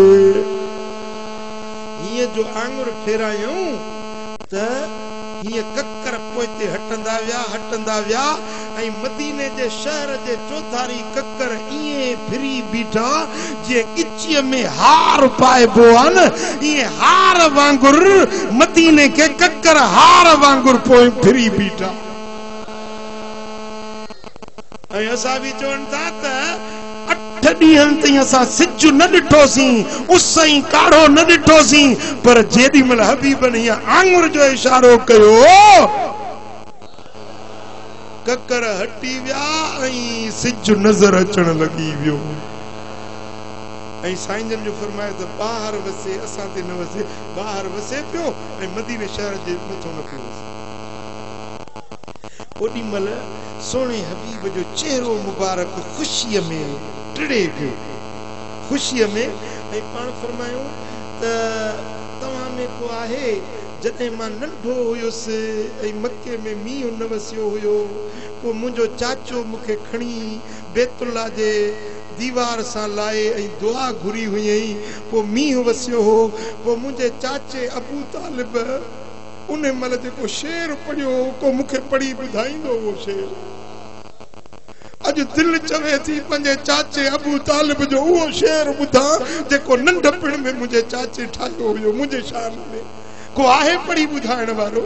हीअं जो आंगुर फेरायूं त हीअं ककर पोइते हटंदा विया हटंदा विया ऐं मदीने जे शहर जे चौधारी ककर ईअं फिरी बीठा जीअं गिचीअ में हार पाइबो आहे न ईअं हार वांगुर मदीने खे ककर हार वांगुर पोइ फिरी बीठा ऐं असां बि चवनि था त अठ ॾींहंनि ताईं असां सिज न ॾिठोसीं उस ऐं काढ़ो न ॾिठोसीं पर जेॾी महिल हबीबनि हीअं आंगुर जो इशारो कयो ककर हटी विया ऐं सिज नज़र अचण लॻी वियो ऐं साईं जन जो फरमायो त ॿाहिरि वसे असां ते न वसे ॿाहिरि वसे पियो ऐं मदीने शहर जे मथो न पियो वसे ओॾी महिल सोणे हबीब जो चेहरो मुबारक ख़ुशीअ में टिड़े पियो ख़ुशीअ में ऐं पाण फरमायूं त तव्हां में को आहे जॾहिं मां नंढो हुयुसि ऐं मके में मींहुं न वसियो हुयो पोइ मुंहिंजो चाचो मूंखे खणी बैतुल्ला जे दीवार सां लाहे ऐं दुआ घुरी हुई पोइ मींहुं वसियो हो पोइ मुंहिंजे चाचे अबू तालिब उन महिल जेको शेर पढ़ियो को मूंखे पढ़ी ॿुधाईंदो उहो शेर अॼु दिलि चवे थी पंहिंजे चाचे अबू तालिब जो उहो शेर ॿुधां जेको नंढपण में मुंहिंजे चाचे ठाहियो हुयो मुंहिंजे शान में को आहे पढ़ी ॿुधाइण वारो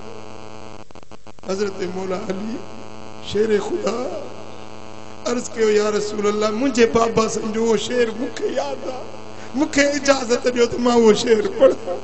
हज़रत मौला अली शेर खुदा अर्ज़ कयो या रसूल अल्लाह मुंहिंजे बाबा सम्झो उहो शेर मूंखे यादि आहे मूंखे इजाज़त ॾियो त मां उहो शेर पढ़ां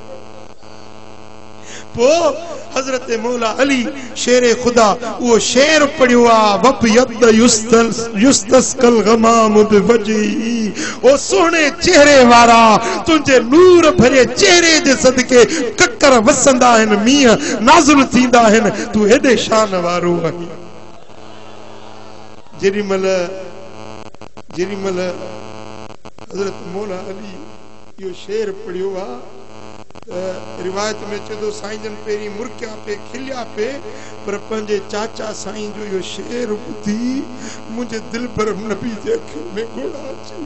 पो हजरत मौला अली शेर खुदा वो शेर पढ़ियो आ वब यद युस्तस युस्तस्कल गमाम बिवजी ओ सोने चेहरे वारा तुझे नूर भरे चेहरे जे सदके ककर वसंदा हन मियां नाज़ुल थींदा हन तू एडे शान वारो आही जेरी मल जेरी मल हजरत मौला अली यो शेर पढ़ियो आ रिवायत में चदो साईं जन पेरी मुरकिया पे खिलिया पे पर पंजे चाचा साईं जो यो शेर बुधी मुझे दिल पर नबी जे अखियुनि में घोड़ा अची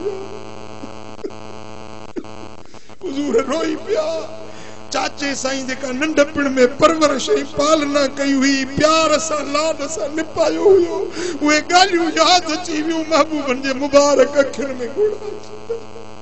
हुजूर रोई पिया चाचे साईं जेका नंढपण में परवरिश ऐं पालना कई हुई प्यार सां लाड सां निपायो हुयो उहे ॻाल्हियूं यादि अची वियूं महबूबनि जे मुबारक अखियुनि में घोड़ा अची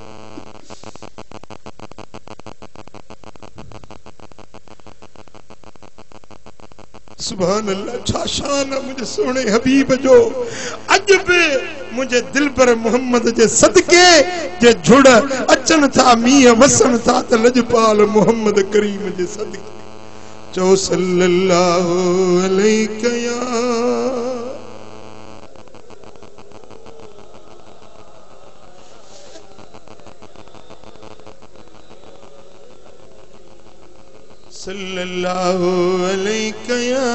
सुभान अल्लाह छा शान मुझे सोने हबीब जो अज भी मुझे दिल पर मोहम्मद जे सदके जे जुड़ अचन था मीह वसन था त लजपाल मोहम्मद करीम जे सदके चो सल्लल्लाहु अलैहि या सल्लल्लाहु अलैहि या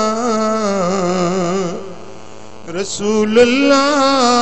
रसूल अल्लाह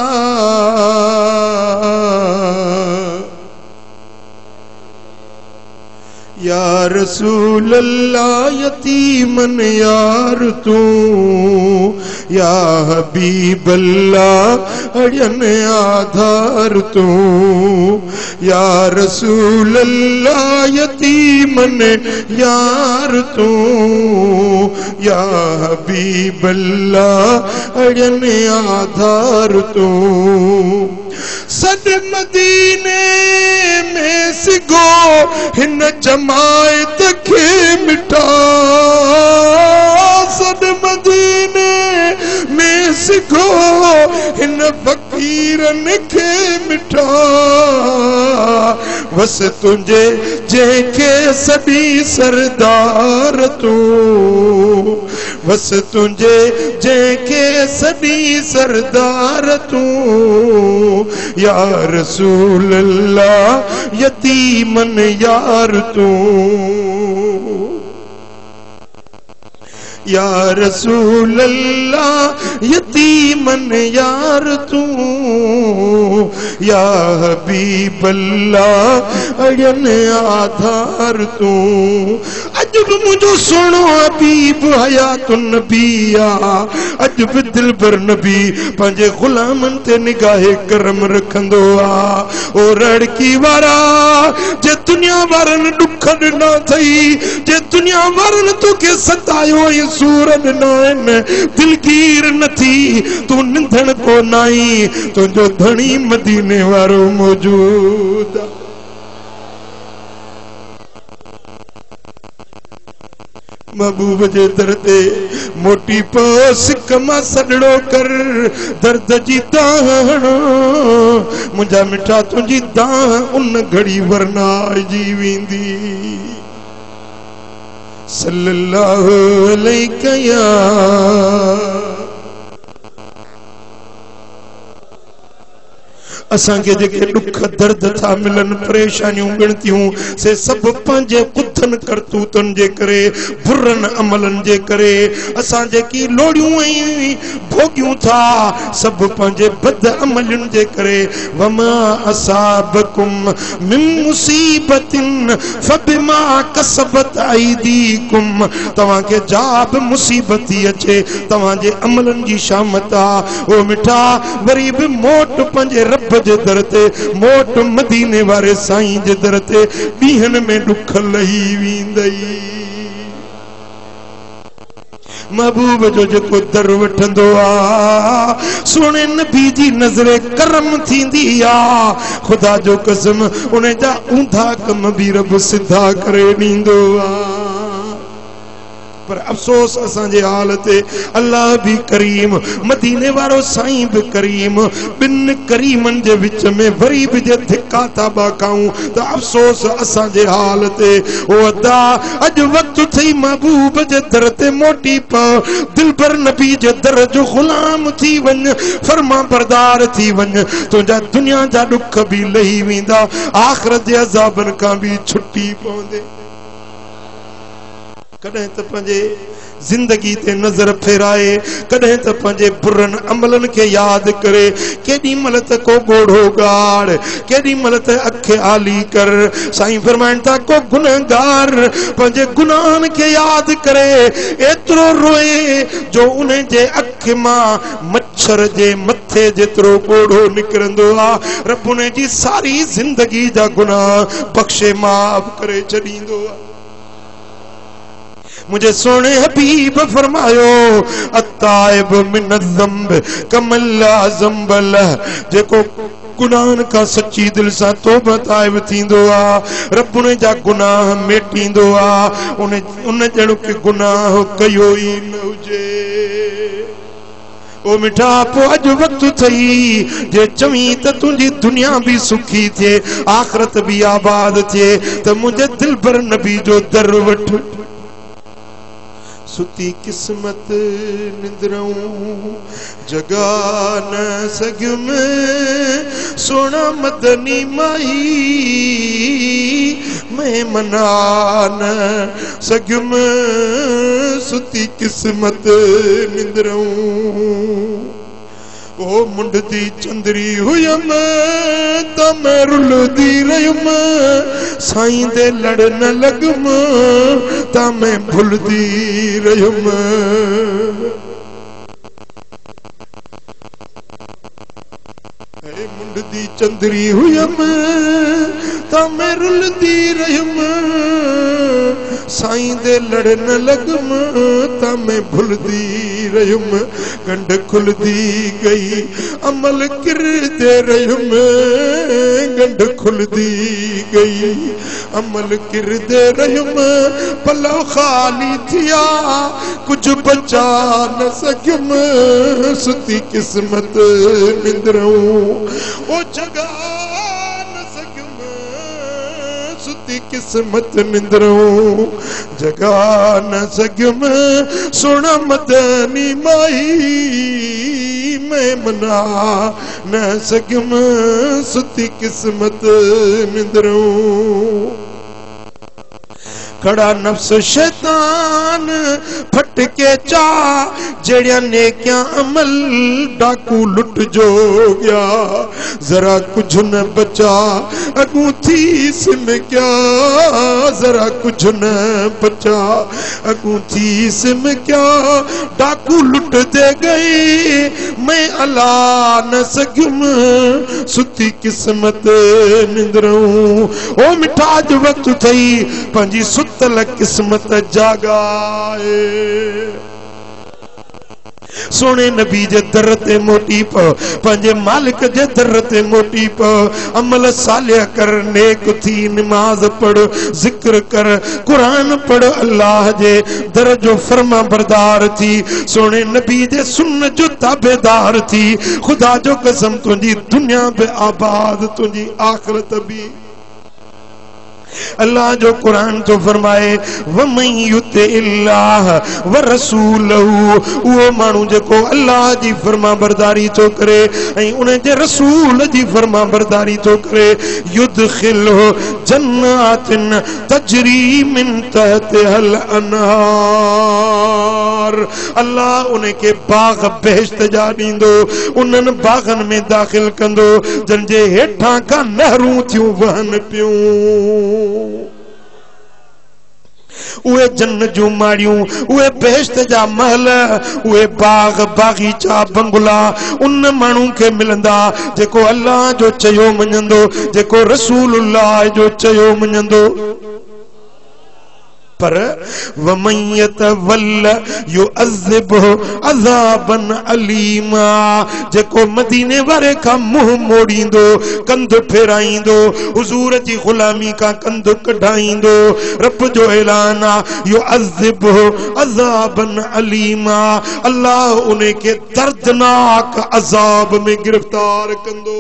या रसूल अल्लाह यतीमन यार तू या हबीब अल्लाह अड़न आधार तू या रसूल अल्लाह यतीमन यार तू या हबीब अल्लाह अड़न आधार तू सद मदीने में सिगो हिन जमायत के मिटा सद मदीने में सिगो हिन फकीरन के मिटा वस तुझे जेके सदी सरदार तू वस तुझे जेके सदी सरदार तू या रसूल अल्लाह यतीमन यार तू या रसूल अल्लाह यतीमन यार तू या हबीब अल्लाह अड़न आधार तू अजब मुझो सुनो हबीब हयातुन नबिया अजब दिल पर नबी पंजे गुलामन ते निगाहे करम रखंदो आ ओ रड़की वारा जे दुनिया वारन दुख ना थई जे दुनिया वारन तो के सतायो सूरन नाइन दिलगीर नथी तू निंधन को नाई तुझो धनी मदीने वारो मौजूद महबूब जे दर ते मोटी पोस कमा सड़ो कर दर्द जी दाण मुझा मिठा तुझी दाण उन घड़ी वरना जी वेंदी सल्लल्लाहु अलैहि या असांखे जेके दुख दर्द था मिलन परेशानियूं गिणतियूं से सब पंहिंजे कुथन करतूतन जे करे बुरन अमलन जे करे असां जेकी लोड़ियूं ऐं भोगियूं था सब पंहिंजे बद अमलन जे करे वमा असाबकुम मिन मुसीबतिन फबिमा कसबत ऐदीकुम तव्हां के जाब मुसीबत थी अचे तव्हां जे अमलन जी शामत आ ओ मिठा वरी भी मोट पंहिंजे रब जे दर ते मोट मदीने वारे साईं जे दर ते ॾींहनि में दुख लही वेंदई महबूब जो जेको दर वठंदो आ सोने नबी जी नज़रे करम थींदी आ खुदा जो कसम उन जा ऊंधा कम भी रब सिधा करे ॾींदो आ पर अफसोस असांजे हाल ते अल्लाह भी करीम मदीने वारो साईं भी करीम बिन करीमन जे विच में वरी भी जे धिका था बाकाऊं त अफसोस असांजे हाल ते ओ अदा अॼु वक़्तु थई महबूब जे दर ते मोटी प दिलबर नबी जे दर जो गुलाम थी वञ फरमा बरदार थी वञ तुंहिंजा दुनिया जा दुख भी लही वेंदा आख़िरत जे अज़ाबनि खां भी छुटी पवंदे कदें त पंहिंजे जिंदगी ते नजर फेराए, कदें त पंहिंजे बुरन अमलन के याद करे। केॾी महिल त को गोढ़ो गाड़, केॾी महिल त अख आली कर। साईं फरमाइनि था को गुनहगार पंहिंजे गुनाहन के याद करे, एतिरो रोए जो उन जे अख मां मच्छर जे मथे जेतिरो गोढ़ो निकिरंदो आहे। रब उन जी सारी जिंदगी जा गुनाह बख्शे माफ़ करे छॾींदो आहे। मुझे सोने हबीब फरमायो अताइब मिन ज़ंब कमल्ला ज़ंब लह, जेको गुनाहन का सच्ची दिल सा तौबा ताइब थींदो आ, रब उन जा गुनाह मेटींदो आ। उन उन जहिड़ो के गुनाह कयो ई न हुजे। ओ मिठा पो अज वक्त थई जे चवी त तुंहिंजी दुनिया भी सुखी थे, आखिरत भी आबाद थे, त मुझे दिल भर नबी जो दर वठ। सुती किस्मत निंद्रऊं जगा न सघियुम, सोना मदनी माई मैं मना न सघियुम। सुती किस्मत निंद्रऊं ओ मुंडदी चंदरी हुयम त मैं रुलदी रहियुम, साईं दे लड़ न लगम त मैं भुलदी रहियुम। मुंडदी चंदरी हुयम त मैं रुलदी रहियुम, साईं दे लड़ न लगम त मैं भुलदी रहियुम। गंढ खुलदी गई अमल किरदे रहियुम, गंढ खुलदी गई अमल किरदे रहियुम। पलो खाली थिया कुछ बचा न सघियुम, सुती किस्मत निंद्रऊं ओ जगा न सघियुम। सुती किस्मत निंद्रऊं जगा न सघियुम, सोना मदनी माई मैं मना न सघियुम। सुती किस्मत निंद्रऊं खड़ा नफ्स शैतान फटके चा, जड़िया नेकियां अमल डाकू लुट जो गया। जरा कुछ न बचा अगू थी सिम क्या, जरा कुछ न बचा अगू थी सिम क्या। डाकू लुट दे गए मैं अला न सघियुम, सुती किस्मत निंद्रऊं ओ मिठाज वक्त थई पंहिंजी सुतल किस्मत जागाए। सोने नबी जे दर ते मोटी प, पंहिंजे मालिक जे दर ते मोटी प। अमल सालिह कर, नेक थी नमाज पढ़, जिक्र कर, कुरान पढ़, अल्लाह जे दर जो फर्मा बरदार थी, सोने नबी जे सुन्न जो ताबेदार थी। खुदा जो कसम तुंहिंजी दुनिया बि आबाद, तुंहिंजी आखिरत भी। अल्लाह जो कुरान तो फरमाए वमन युतिल्लाह व रसूलहू, वो मानू जेको अल्लाह जी फरमा बरदारी तो करे ऐं उन जे रसूल जी फरमा बरदारी तो करे। युदखिलहु जन्नातिन तजरी मिन तहतिहल अनहार, अल्लाह उनके बाग बेहश्त जा ॾींदो, उन्हनि बागन में दाखिल कंदो जन जे हेठां खां नहरूं थियूं वहन पियूं। उहे जन्न जूं माड़ियूं, उहे बेहश्त जा महल, उहे बाग बागीचा बंगला उन माण्हू खे मिलंदा जेको अल्लाह जो चयो मञंदो, जेको रसूलुल्लाह जो चयो मञंदो। पर वमयत वल्ल युअज़िबहु अज़ाबन अलीमा, जेको मदीने वारे का मुंह मोड़ींदो, कंध फेराईंदो, हुजूर जी गुलामी का कंध कढाईंदो। रब जो ऐलान आ युअज़िबहु अज़ाबन अलीमा, अल्लाह उन्हें के दर्दनाक अज़ाब में गिरफ्तार कंदो।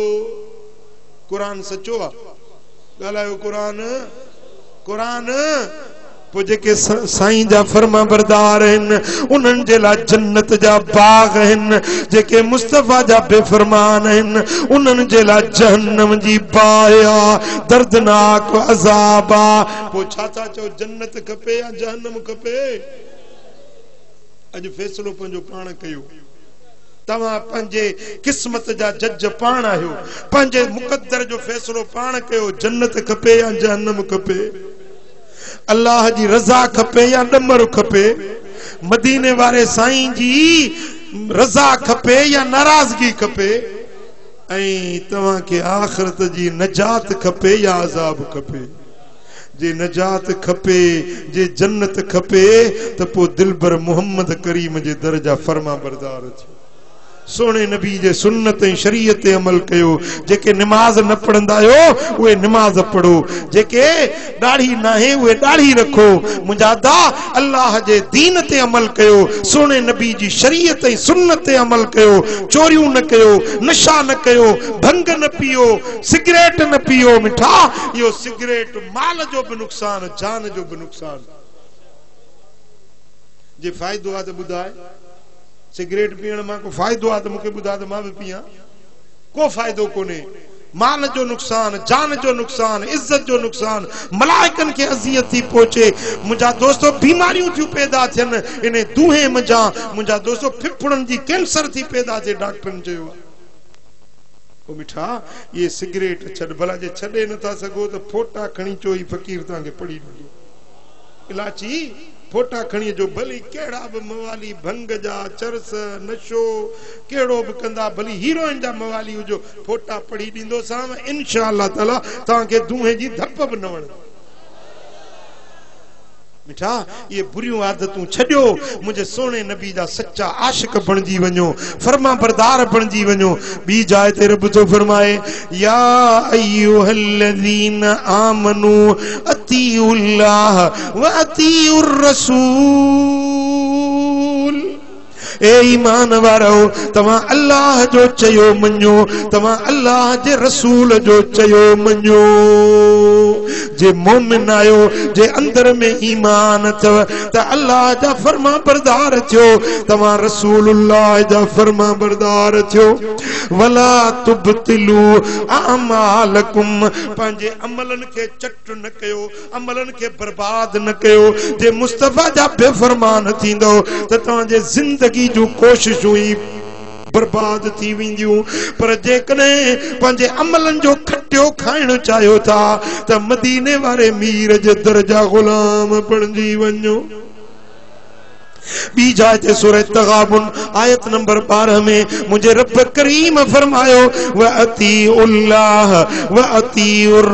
कुरान सचो आ, ॻाल्हायो कुरान, कुरान पो जेके साईं जा फरमा बरदार हैं उन्हनि जे लाइ जन्नत जा बाग हैं, जेके मुस्तफा जा बेफरमान हैं उन्हनि जे लाइ जहन्नम जी बाया दर्दनाक अज़ाब आ। पो छा था चओ, जन्नत खपे या जहन्नम खपे? अज फैसलो पंहिंजो पाण कयो। तव्हां पंहिंजे किस्मत जा जज पाण आहियो, पंहिंजे मुक़द्दर जो फैसलो पाण कयो। जन्नत खपे या जहन्नम खपे? अल्लाह जी रज़ा खपे या डमर खपे? मदीने वारे साईं जी रज़ा खपे या नाराज़गी खपे? ऐं तव्हां खे आख़िरत जी नजात खपे या अज़ाब खपे? जे नजात खपे, जे जन्नत खपे त पो दिलबर मोहम्मद करीम जे दर्जा फरमा बरदार थियो। सोने नबी जे सुन्नत ऐं शरीयत ते अमल कयो। जेके नमाज न पढ़ंदा आहियो उहे नमाज पढ़ो, जेके दाढ़ी नाहे उहे दाढ़ी रखो। मुंहिंजा दा अल्लाह जे दीन ते अमल कयो, सोने नबी जी शरीयत ऐं सुन्नत ते अमल कयो। चोरियूं न कयो, नशा न कयो, भंग न पियो, सिगरेट न पियो। मिठा इहो सिगरेट माल जो बि नुक़सान, जान जो बि नुक़सान। जे फ़ाइदो आहे त ॿुधाए, सिगरेट पीअण मां को फ़ाइदो आहे त मूंखे ॿुधा त मां बि पियां। को फ़ाइदो कोन्हे। माल जो नुक़सान, जान जो नुक़सान, इज्जत जो नुक़सान, मलाइकनि खे अज़ियत थी पहुचे। मुंहिंजा दोस्तो बीमारियूं थियूं पैदा थियनि इन दूहे मज़ा। मुंहिंजा दोस्तो फिफड़नि जी कैंसर थी पैदा थिए, डॉक्टरनि चयो आहे। ओ मिठा ये सिगरेट छॾ, भला जे छॾे नथा सघो त फोटा खणी चो ई फ़क़ीर तव्हांखे पढ़ी ॾींदो। इलाची फोटा खणी जो, भली कहिड़ा बि मवाली भंग जा, चरस, नशो कहिड़ो बि कंदा, भली हीरोइन जा मवाली हुजो, फोटा पढ़ी ॾींदो साम। इंशा अल्लाह ताला तव्हांखे दूहे जी धप बि न वणंदी। मिठा ये बुरियूं आदतूं छॾियो, मुंहिंजे सोने नबी जा सच्चा आशिक बणिजी वञो, फरमा बरदार बणिजी वञो। ॿी जाइ ते रब थो फरमाए, या अय्युहल्लज़ीन आमनू अतीउल्लाह व अतीउर रसूल। ए ईमान वारो, तव्हां अल्लाह जो चयो मञो, तव्हां अल्लाह जे रसूल जो चयो मञो। जे मोमिन आयो, जे अंदर में ईमान अथव त अल्लाह जा फरमा बरदार थियो, तव्हां रसूलुल्लाह जा फरमा बरदार थियो। वला तुबतिलू अमालकुम, पंहिंजे अमलनि खे चट न कयो, अमलनि खे बर्बाद न कयो। जे मुस्तफा जा बेफरमान थींदो त तव्हांजे ज़िंदगी जूं कोशिशूं ई बर्बाद थी वेंदियूं। पर जेकॾहिं पंहिंजे अमलनि जो खटियो खाइण चाहियो था त मदीने वारे मीर जे दर्जा गुलाम बणिजी वञो। ॿी जाइ ते सूरह तगाबुन आयत नंबर बारह में मुंहिंजे रब करीम फरमायो, व अतीउल्लाह व अतीउर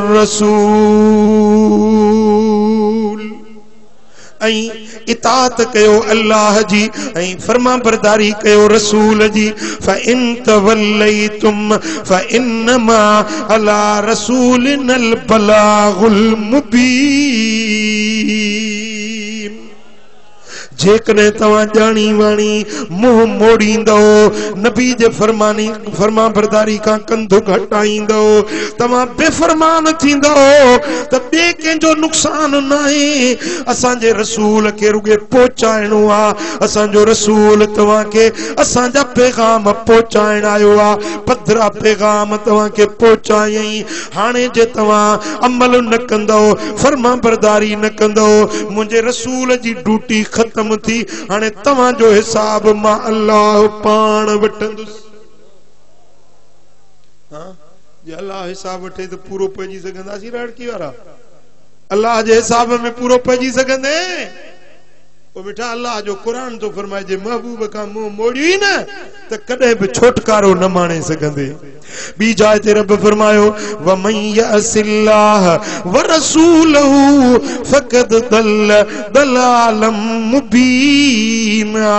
रसूल। ऐं इताअत कयो अल्लाह जी, ऐं फरमा बरदारी कयो रसूल जी। फ़इन तवल्लैतुम फ़इन्नमा अला रसूलिनल बलागुल मुबीन। जेकॾहिं तव्हां ॼाणी वाणी मुंहुं मोड़ींदो, नबी जे फरमानी फरमा बरदारी खां कंधु घटाईंदो, तव्हां बेफरमान थींदो त ॿिए कंहिंजो नुक़सान न आहे। असांजे रसूल खे रुॻे पहुचाइणो आहे। असांजो रसूल तव्हांखे असांजा पैगाम पहुचाइण आयो आहे। पधरा पैगाम तव्हांखे पहुचायईं। हाणे जे तव्हां अमल न कंदो, फरमा बरदारी न कंदो, मुंहिंजे रसूल जी ड्यूटी ख़त्म थी। हाणे तव्हांजो हिसाब मां अल्लाह पाण वठंदुसि। हाँ जे अल्लाह हिसाब वठे त पूरो पइजी सघंदासीं राड़की वारा? अल्लाह जे हिसाब में पूरो पइजी सघंदे? ओ बेटा अल्लाह जो कुरान तो फरमाए, जे महबूब खां मुंहुं मोड़ी न त कॾहिं बि छोटकारो न माणे सघंदे। ॿी जाइ ते रब फरमायो, व मन यअसिल्लाह व रसूलहू फक़द दल दलालम मुबीना।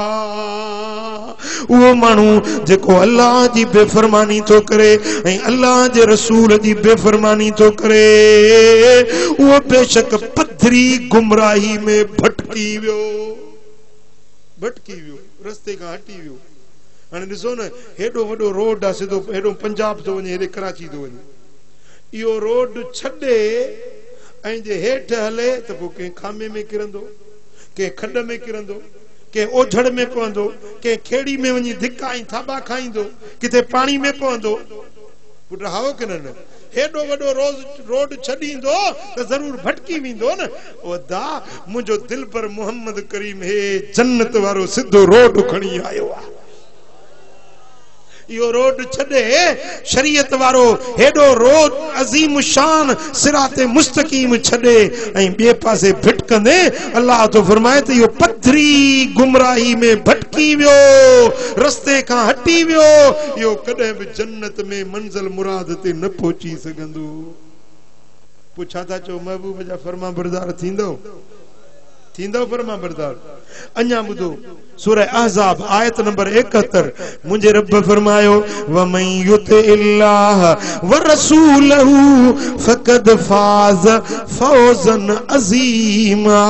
उहो माण्हू जेको अल्लाह जी बेफरमानी थो करे ऐं अल्लाह जे रसूल जी बेफरमानी थो करे, उहो बेशक पथरी गुमराही में भटकी वियो भटकी वियो रस्ते खां हटी वियो। हाणे ॾिसो न, हेॾो वॾो रोड आहे, सिधो हेॾो पंजाब थो वञे, हेॾे कराची थो वञे। इहो रोड छॾे ऐं जे हेठि हले त पोइ कंहिं खामे में किरंदो, कंहिं खॾ में किरंदो, कंहिं ओझड़ में पवंदो, कंहिं खेड़ी में वञी धिका ऐं थाबा खाईंदो, किथे पाणी में पवंदो। पुट हाओ की न? हेॾो वॾो रोज़ रोड छॾींदो त ज़रूर भटकी वेंदो न। ओ दा मुंहिंजो दिल पर मोहम्मद करीम हे जन्नत वारो सिधो रोड खणी आयो आहे। यो रोड छॾे शरीयत वारो हेॾो रोड अज़ीम शान सिराते मुस्तकीम छॾे ऐं ॿिए पासे भिटकंदे अल्लाह तो फरमाए त इहो पथरी गुमराही में भटकी वियो, रस्ते खां हटी वियो, इहो कॾहिं बि जन्नत में मंज़िल मुराद ते न पहुची सघंदो। पुछा था चओ महबूब जा फरमा बरदार थींदो? थींदो फरमा बरदार? अञा ॿुधो सूरह अहज़ाब आयत नंबर इकहत्तर। मुंहिंजे रब फरमायो वमन युतिल्लाह व रसूलहू फक़द फाज़ फौज़न अज़ीमा।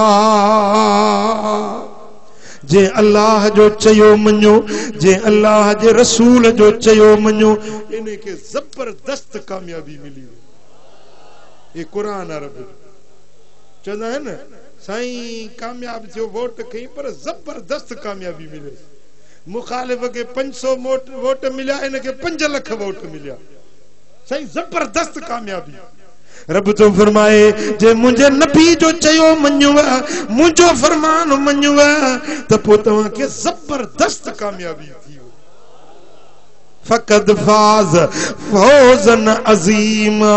जे अल्लाह जो चयो मञो, जे अल्लाह जे रसूल जो चयो मञो, इनखे जबरदस्त कामयाबी मिली। ये कुरान अरब चवंदा आहिनि न साईं कामयाब थियो, वोट खई पर जबरदस्त कामयाबी मिले। मुखालिफ के पंज सौ वोट वोट मिलिया, इनके पंज लख वोट मिलिया। साईं जबरदस्त कामयाबी। रब तो फरमाए जे मुंहिंजे नबी जो चयो मञो, मुंहिंजो फरमान मञो त पोइ तव्हांखे जबरदस्त कामयाबी थी। फक़द फाज़ फौज़न अज़ीमा।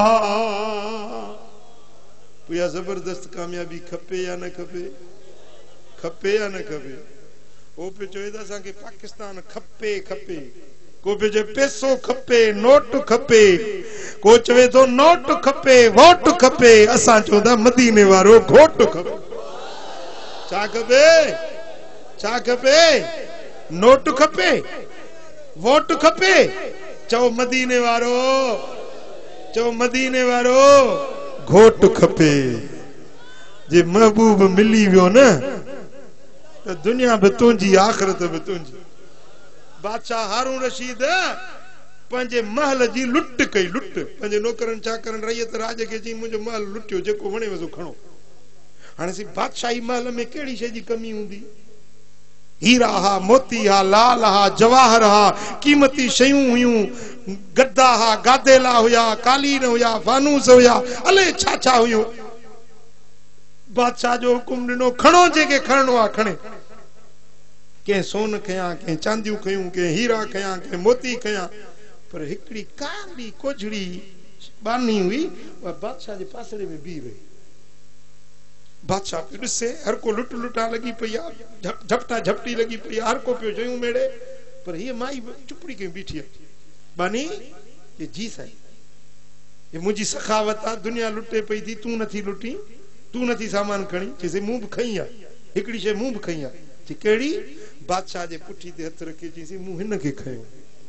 या जबरदस्त कामयाबी खपे या न खपे? खपे या न खपे? वो पे चवे था असांखे पाकिस्तान खपे खपे, को पे चवे पैसो खपे, नोट खपे, को चवे तो नोट खपे, वोट खपे। असां चवंदा मदीने वारो घोट खपे। छा खपे? छा खपे? नोट खपे, वोट खपे। चओ मदीने वारो, चओ मदीने वारो घोट खपे। जे महबूब मिली वियो न त दुनिया भी तुंहिंजी, आखिरत भी तुंहिंजी। बादशाह हारून रशीद पंहिंजे महल जी लुट कई, लुट। पंहिंजे नौकरनि चाकरनि रैयत राज खे चई मुंहिंजो महल लुटियो, जेको वणे वसो खणो। हाणे सी बादशाही महल में कहिड़ी शइ जी कमी हूंदी? हीरा हा, मोती हा, लाल हा, जवाहर हा, कीमती शयूं हुयूं, गद्दा हा, गादेला हुया, कालीन हुया, फानूस हुया, अले छा छा हुयो। बादशाह जो हुकुम ॾिनो खणो जेके खणणो आहे खणे। कंहिं सोन खयां, कंहिं चांदियूं खयूं, कंहिं हीरा खयां, कंहिं मोती खयां, पर हिकिड़ी काली कोझड़ी बानी हुई, उहा बादशाह जे पासड़े में बीह रही। बादशाह पियो ॾिसे, हर को लुट लुटा लगी पई आहे, झपटा झपटी लगी पई आहे, हर को पियो चयूं मेड़े, पर हीअ माई चुपड़ी कई बीठी आहे। बानी ये जी साईं, ये मुंहिंजी सखावत आहे, दुनिया लुटे पई थी, तूं नथी लुटी, तूं नथी सामान खणी। चइसि मूं बि खई आहे, हिकिड़ी शइ मूं बि खई आहे। चई कहिड़ी? बादशाह जे पुठी ते हथ रखी चइसि मूं हिन खे खयो।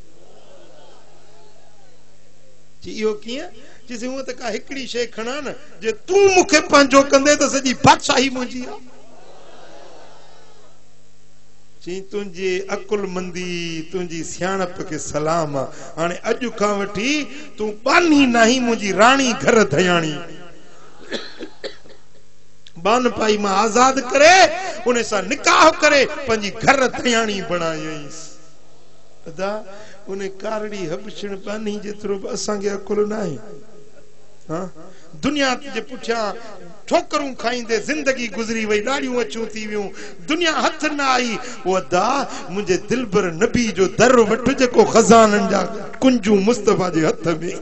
चई इहो कीअं? चइसि हूअं त का हिकिड़ी शइ खणा न, जे तूं मूंखे पंहिंजो कंदे त सॼी बादशाही मुंहिंजी आहे। चई तुंहिंजी अकुलमंदी, तुंहिंजी सियाणप खे सलाम आहे। हाणे अॼु खां वठी तूं बानी नाही, मुंहिंजी राणी घर धयाणी। बान पाई मां आजाद करे, उन सां निकाह करे पंहिंजी घर धयाणी बणायईंसि। अदा उन कारड़ी हबशण बानी जेतिरो बि असांखे अकुल न आहे। हाँ दुनिया जे पुठियां ठोकरूं खाईंदे जिंदगी गुज़री वई, ॾाढियूं अचूं थी वियूं, दुनिया हथ न आई। उहा दा मुंहिंजे दिलबर नबी जो दर वठ, जेको खज़ाननि जा कुंजूं मुस्तफा जे हथ में।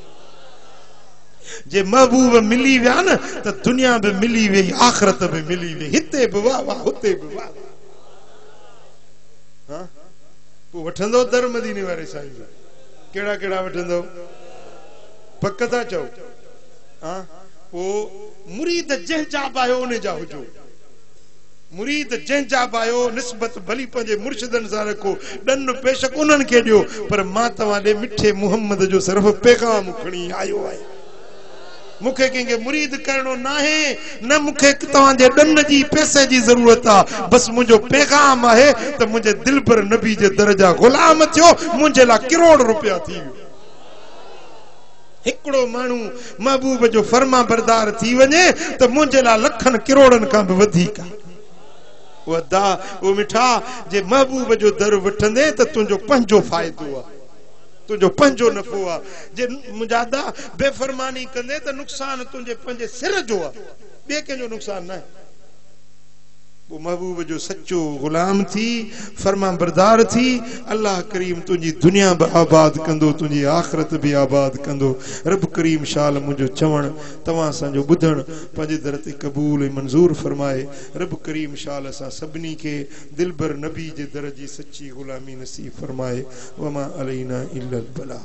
जे महबूब मिली विया न त दुनिया भी मिली वई, आखिरत भी मिली वई। हिते भी वाह वाह, हुते भी वाह। हाँ पोइ वठंदो दर मदीने वारे साईं जो? कहिड़ा कहिड़ा वठंदो? पक था चओ? हाँ पोइ मुरीद जंहिंजा बि आहियो उन जा हुजो। मुरीद जंहिंजा बि आहियो निस्बत भली पंहिंजे मुर्शिदनि सां रखो, ॾन पेशक उन्हनि खे ॾियो, पर मां तव्हां ॾे मिठे मुहम्मद जो सिर्फ़ पैगाम खणी आयो आहियां। मूंखे कंहिंखे मुरीद करणो न आहे, न मूंखे तव्हांजे ॾन जी पैसे जी ज़रूरत आहे। बसि मुंहिंजो पैगाम आहे त मुंहिंजे दिल पर नबी जे दर जा ग़ुलाम थियो, मुंहिंजे लाइ करोड़ रुपया थी वियो। हिकड़ो मानू महबूब जो फर्मा बरदार थी वने तो मुझे ला लखन करोड़न का भी वधिक वो दा वो मिठा जे महबूब जो दर वठंदे तो तुझो पंजो फायदो आ तुझो पंजो नफो आ जे मुजादा बेफरमानी कंदे तो नुकसान तुझे पंजे सिर जो आ बे के जो नुकसान ना वो महबूब जो सच्चो गुलाम थी फरमा बरदार थी अल्लाह करीम तुझी दुनिया भी आबाद कंदो तुझी आखिरत भी आबाद कंदो रब करीम शाल मुझो चवण तवा जो बुधण पंजे दर ते कबूल मंजूर फरमाए रब करीम शाल असा सबनी के दिलबर नबी जे दर जी सच्ची गुलामी नसीब फरमाए वमा अलैना इल्लल बलाग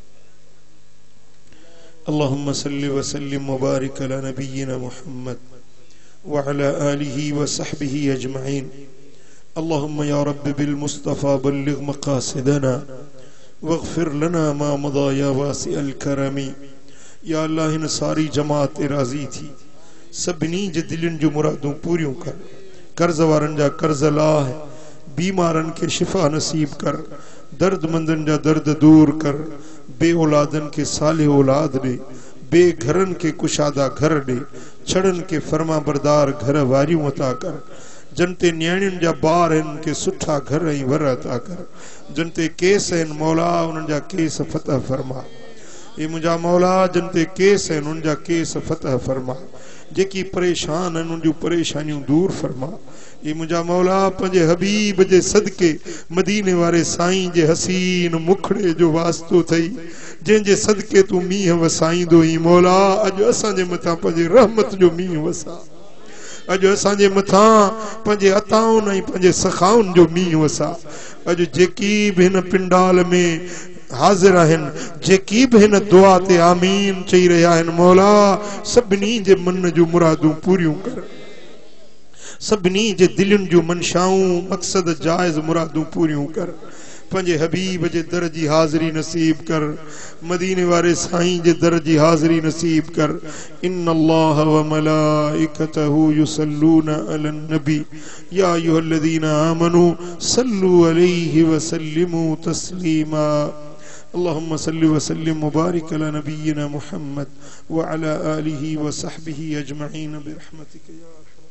अल्लाहुम्मा सल्लि व सल्लिम मुबारक अला नबियिना मुहम्मद वअला आलिहि व सहबिहि अजमईन अल्लाहुम्मा या रब्बि बिल मुस्तफा बल्लिग मकासिदना वगफिर लना मा मदा या वासिअल करमी या अल्लाह इन सारी जमात राजी थी सबनी जे दिलन जो मुरादों पूरियों कर कर्ज वारन जा कर्ज लाह बीमारन के शिफा नसीब कर दर्दमंदन जा दर्द दूर कर बे औलादन के साले औलाद दे बे घरन के कुशादा घर दे छड़न के फरमा बरदार घर वारियों अता कर जनते न्याणियुनि जा बार इन के सुठा घर ऐं वर अता कर जनते केस इन मौला उन जा केस फतह फरमा ए मुझा मौला जनते केस इन उन जा केस फतह फरमा जेकी परेशान इन उन परेशानियों दूर फरमा ए मुझा मौला पंजे हबीब जे सदके मदीने वारे साईं जे हसीन मुखड़े जो वास्तो थई जे जे सदके तू मीह वसाईंदो ई मौला अज असा जे मथा पंजे रहमत जो मीह वसा अज असा जे मथा पंजे अताउन ऐं पंजे सखाउन जो मीह वसा अज जेकी भी हिन पिंडाल में हाजिर आहिन जेकी भी हिन दुआ ते आमीन चई रहिया आहिन मौला सभिनी जे मन जो मुरादूं पूरियूं कर सबनी जे दिलुन जो मनशाऊं मकसद जायज मुरादूं पूरियूं कर पंजे हबीब जे दर जी हाजिरी नसीब कर मदीने वारे साईं जे दर जी हाजिरी नसीब कर इन्नल्लाह व मलाइकतहु युसल्लूना अलन नबी या अय्युहल्लज़ीना आमनू सल्लु अलैहि व सल्लिमू तस्लीमा अल्लाहुम्मा सल्लि व सल्लिम मुबारक अला नबियिना मुहम्मद व अला आलिहि व सहबिहि अजमईन बिरहमतिक या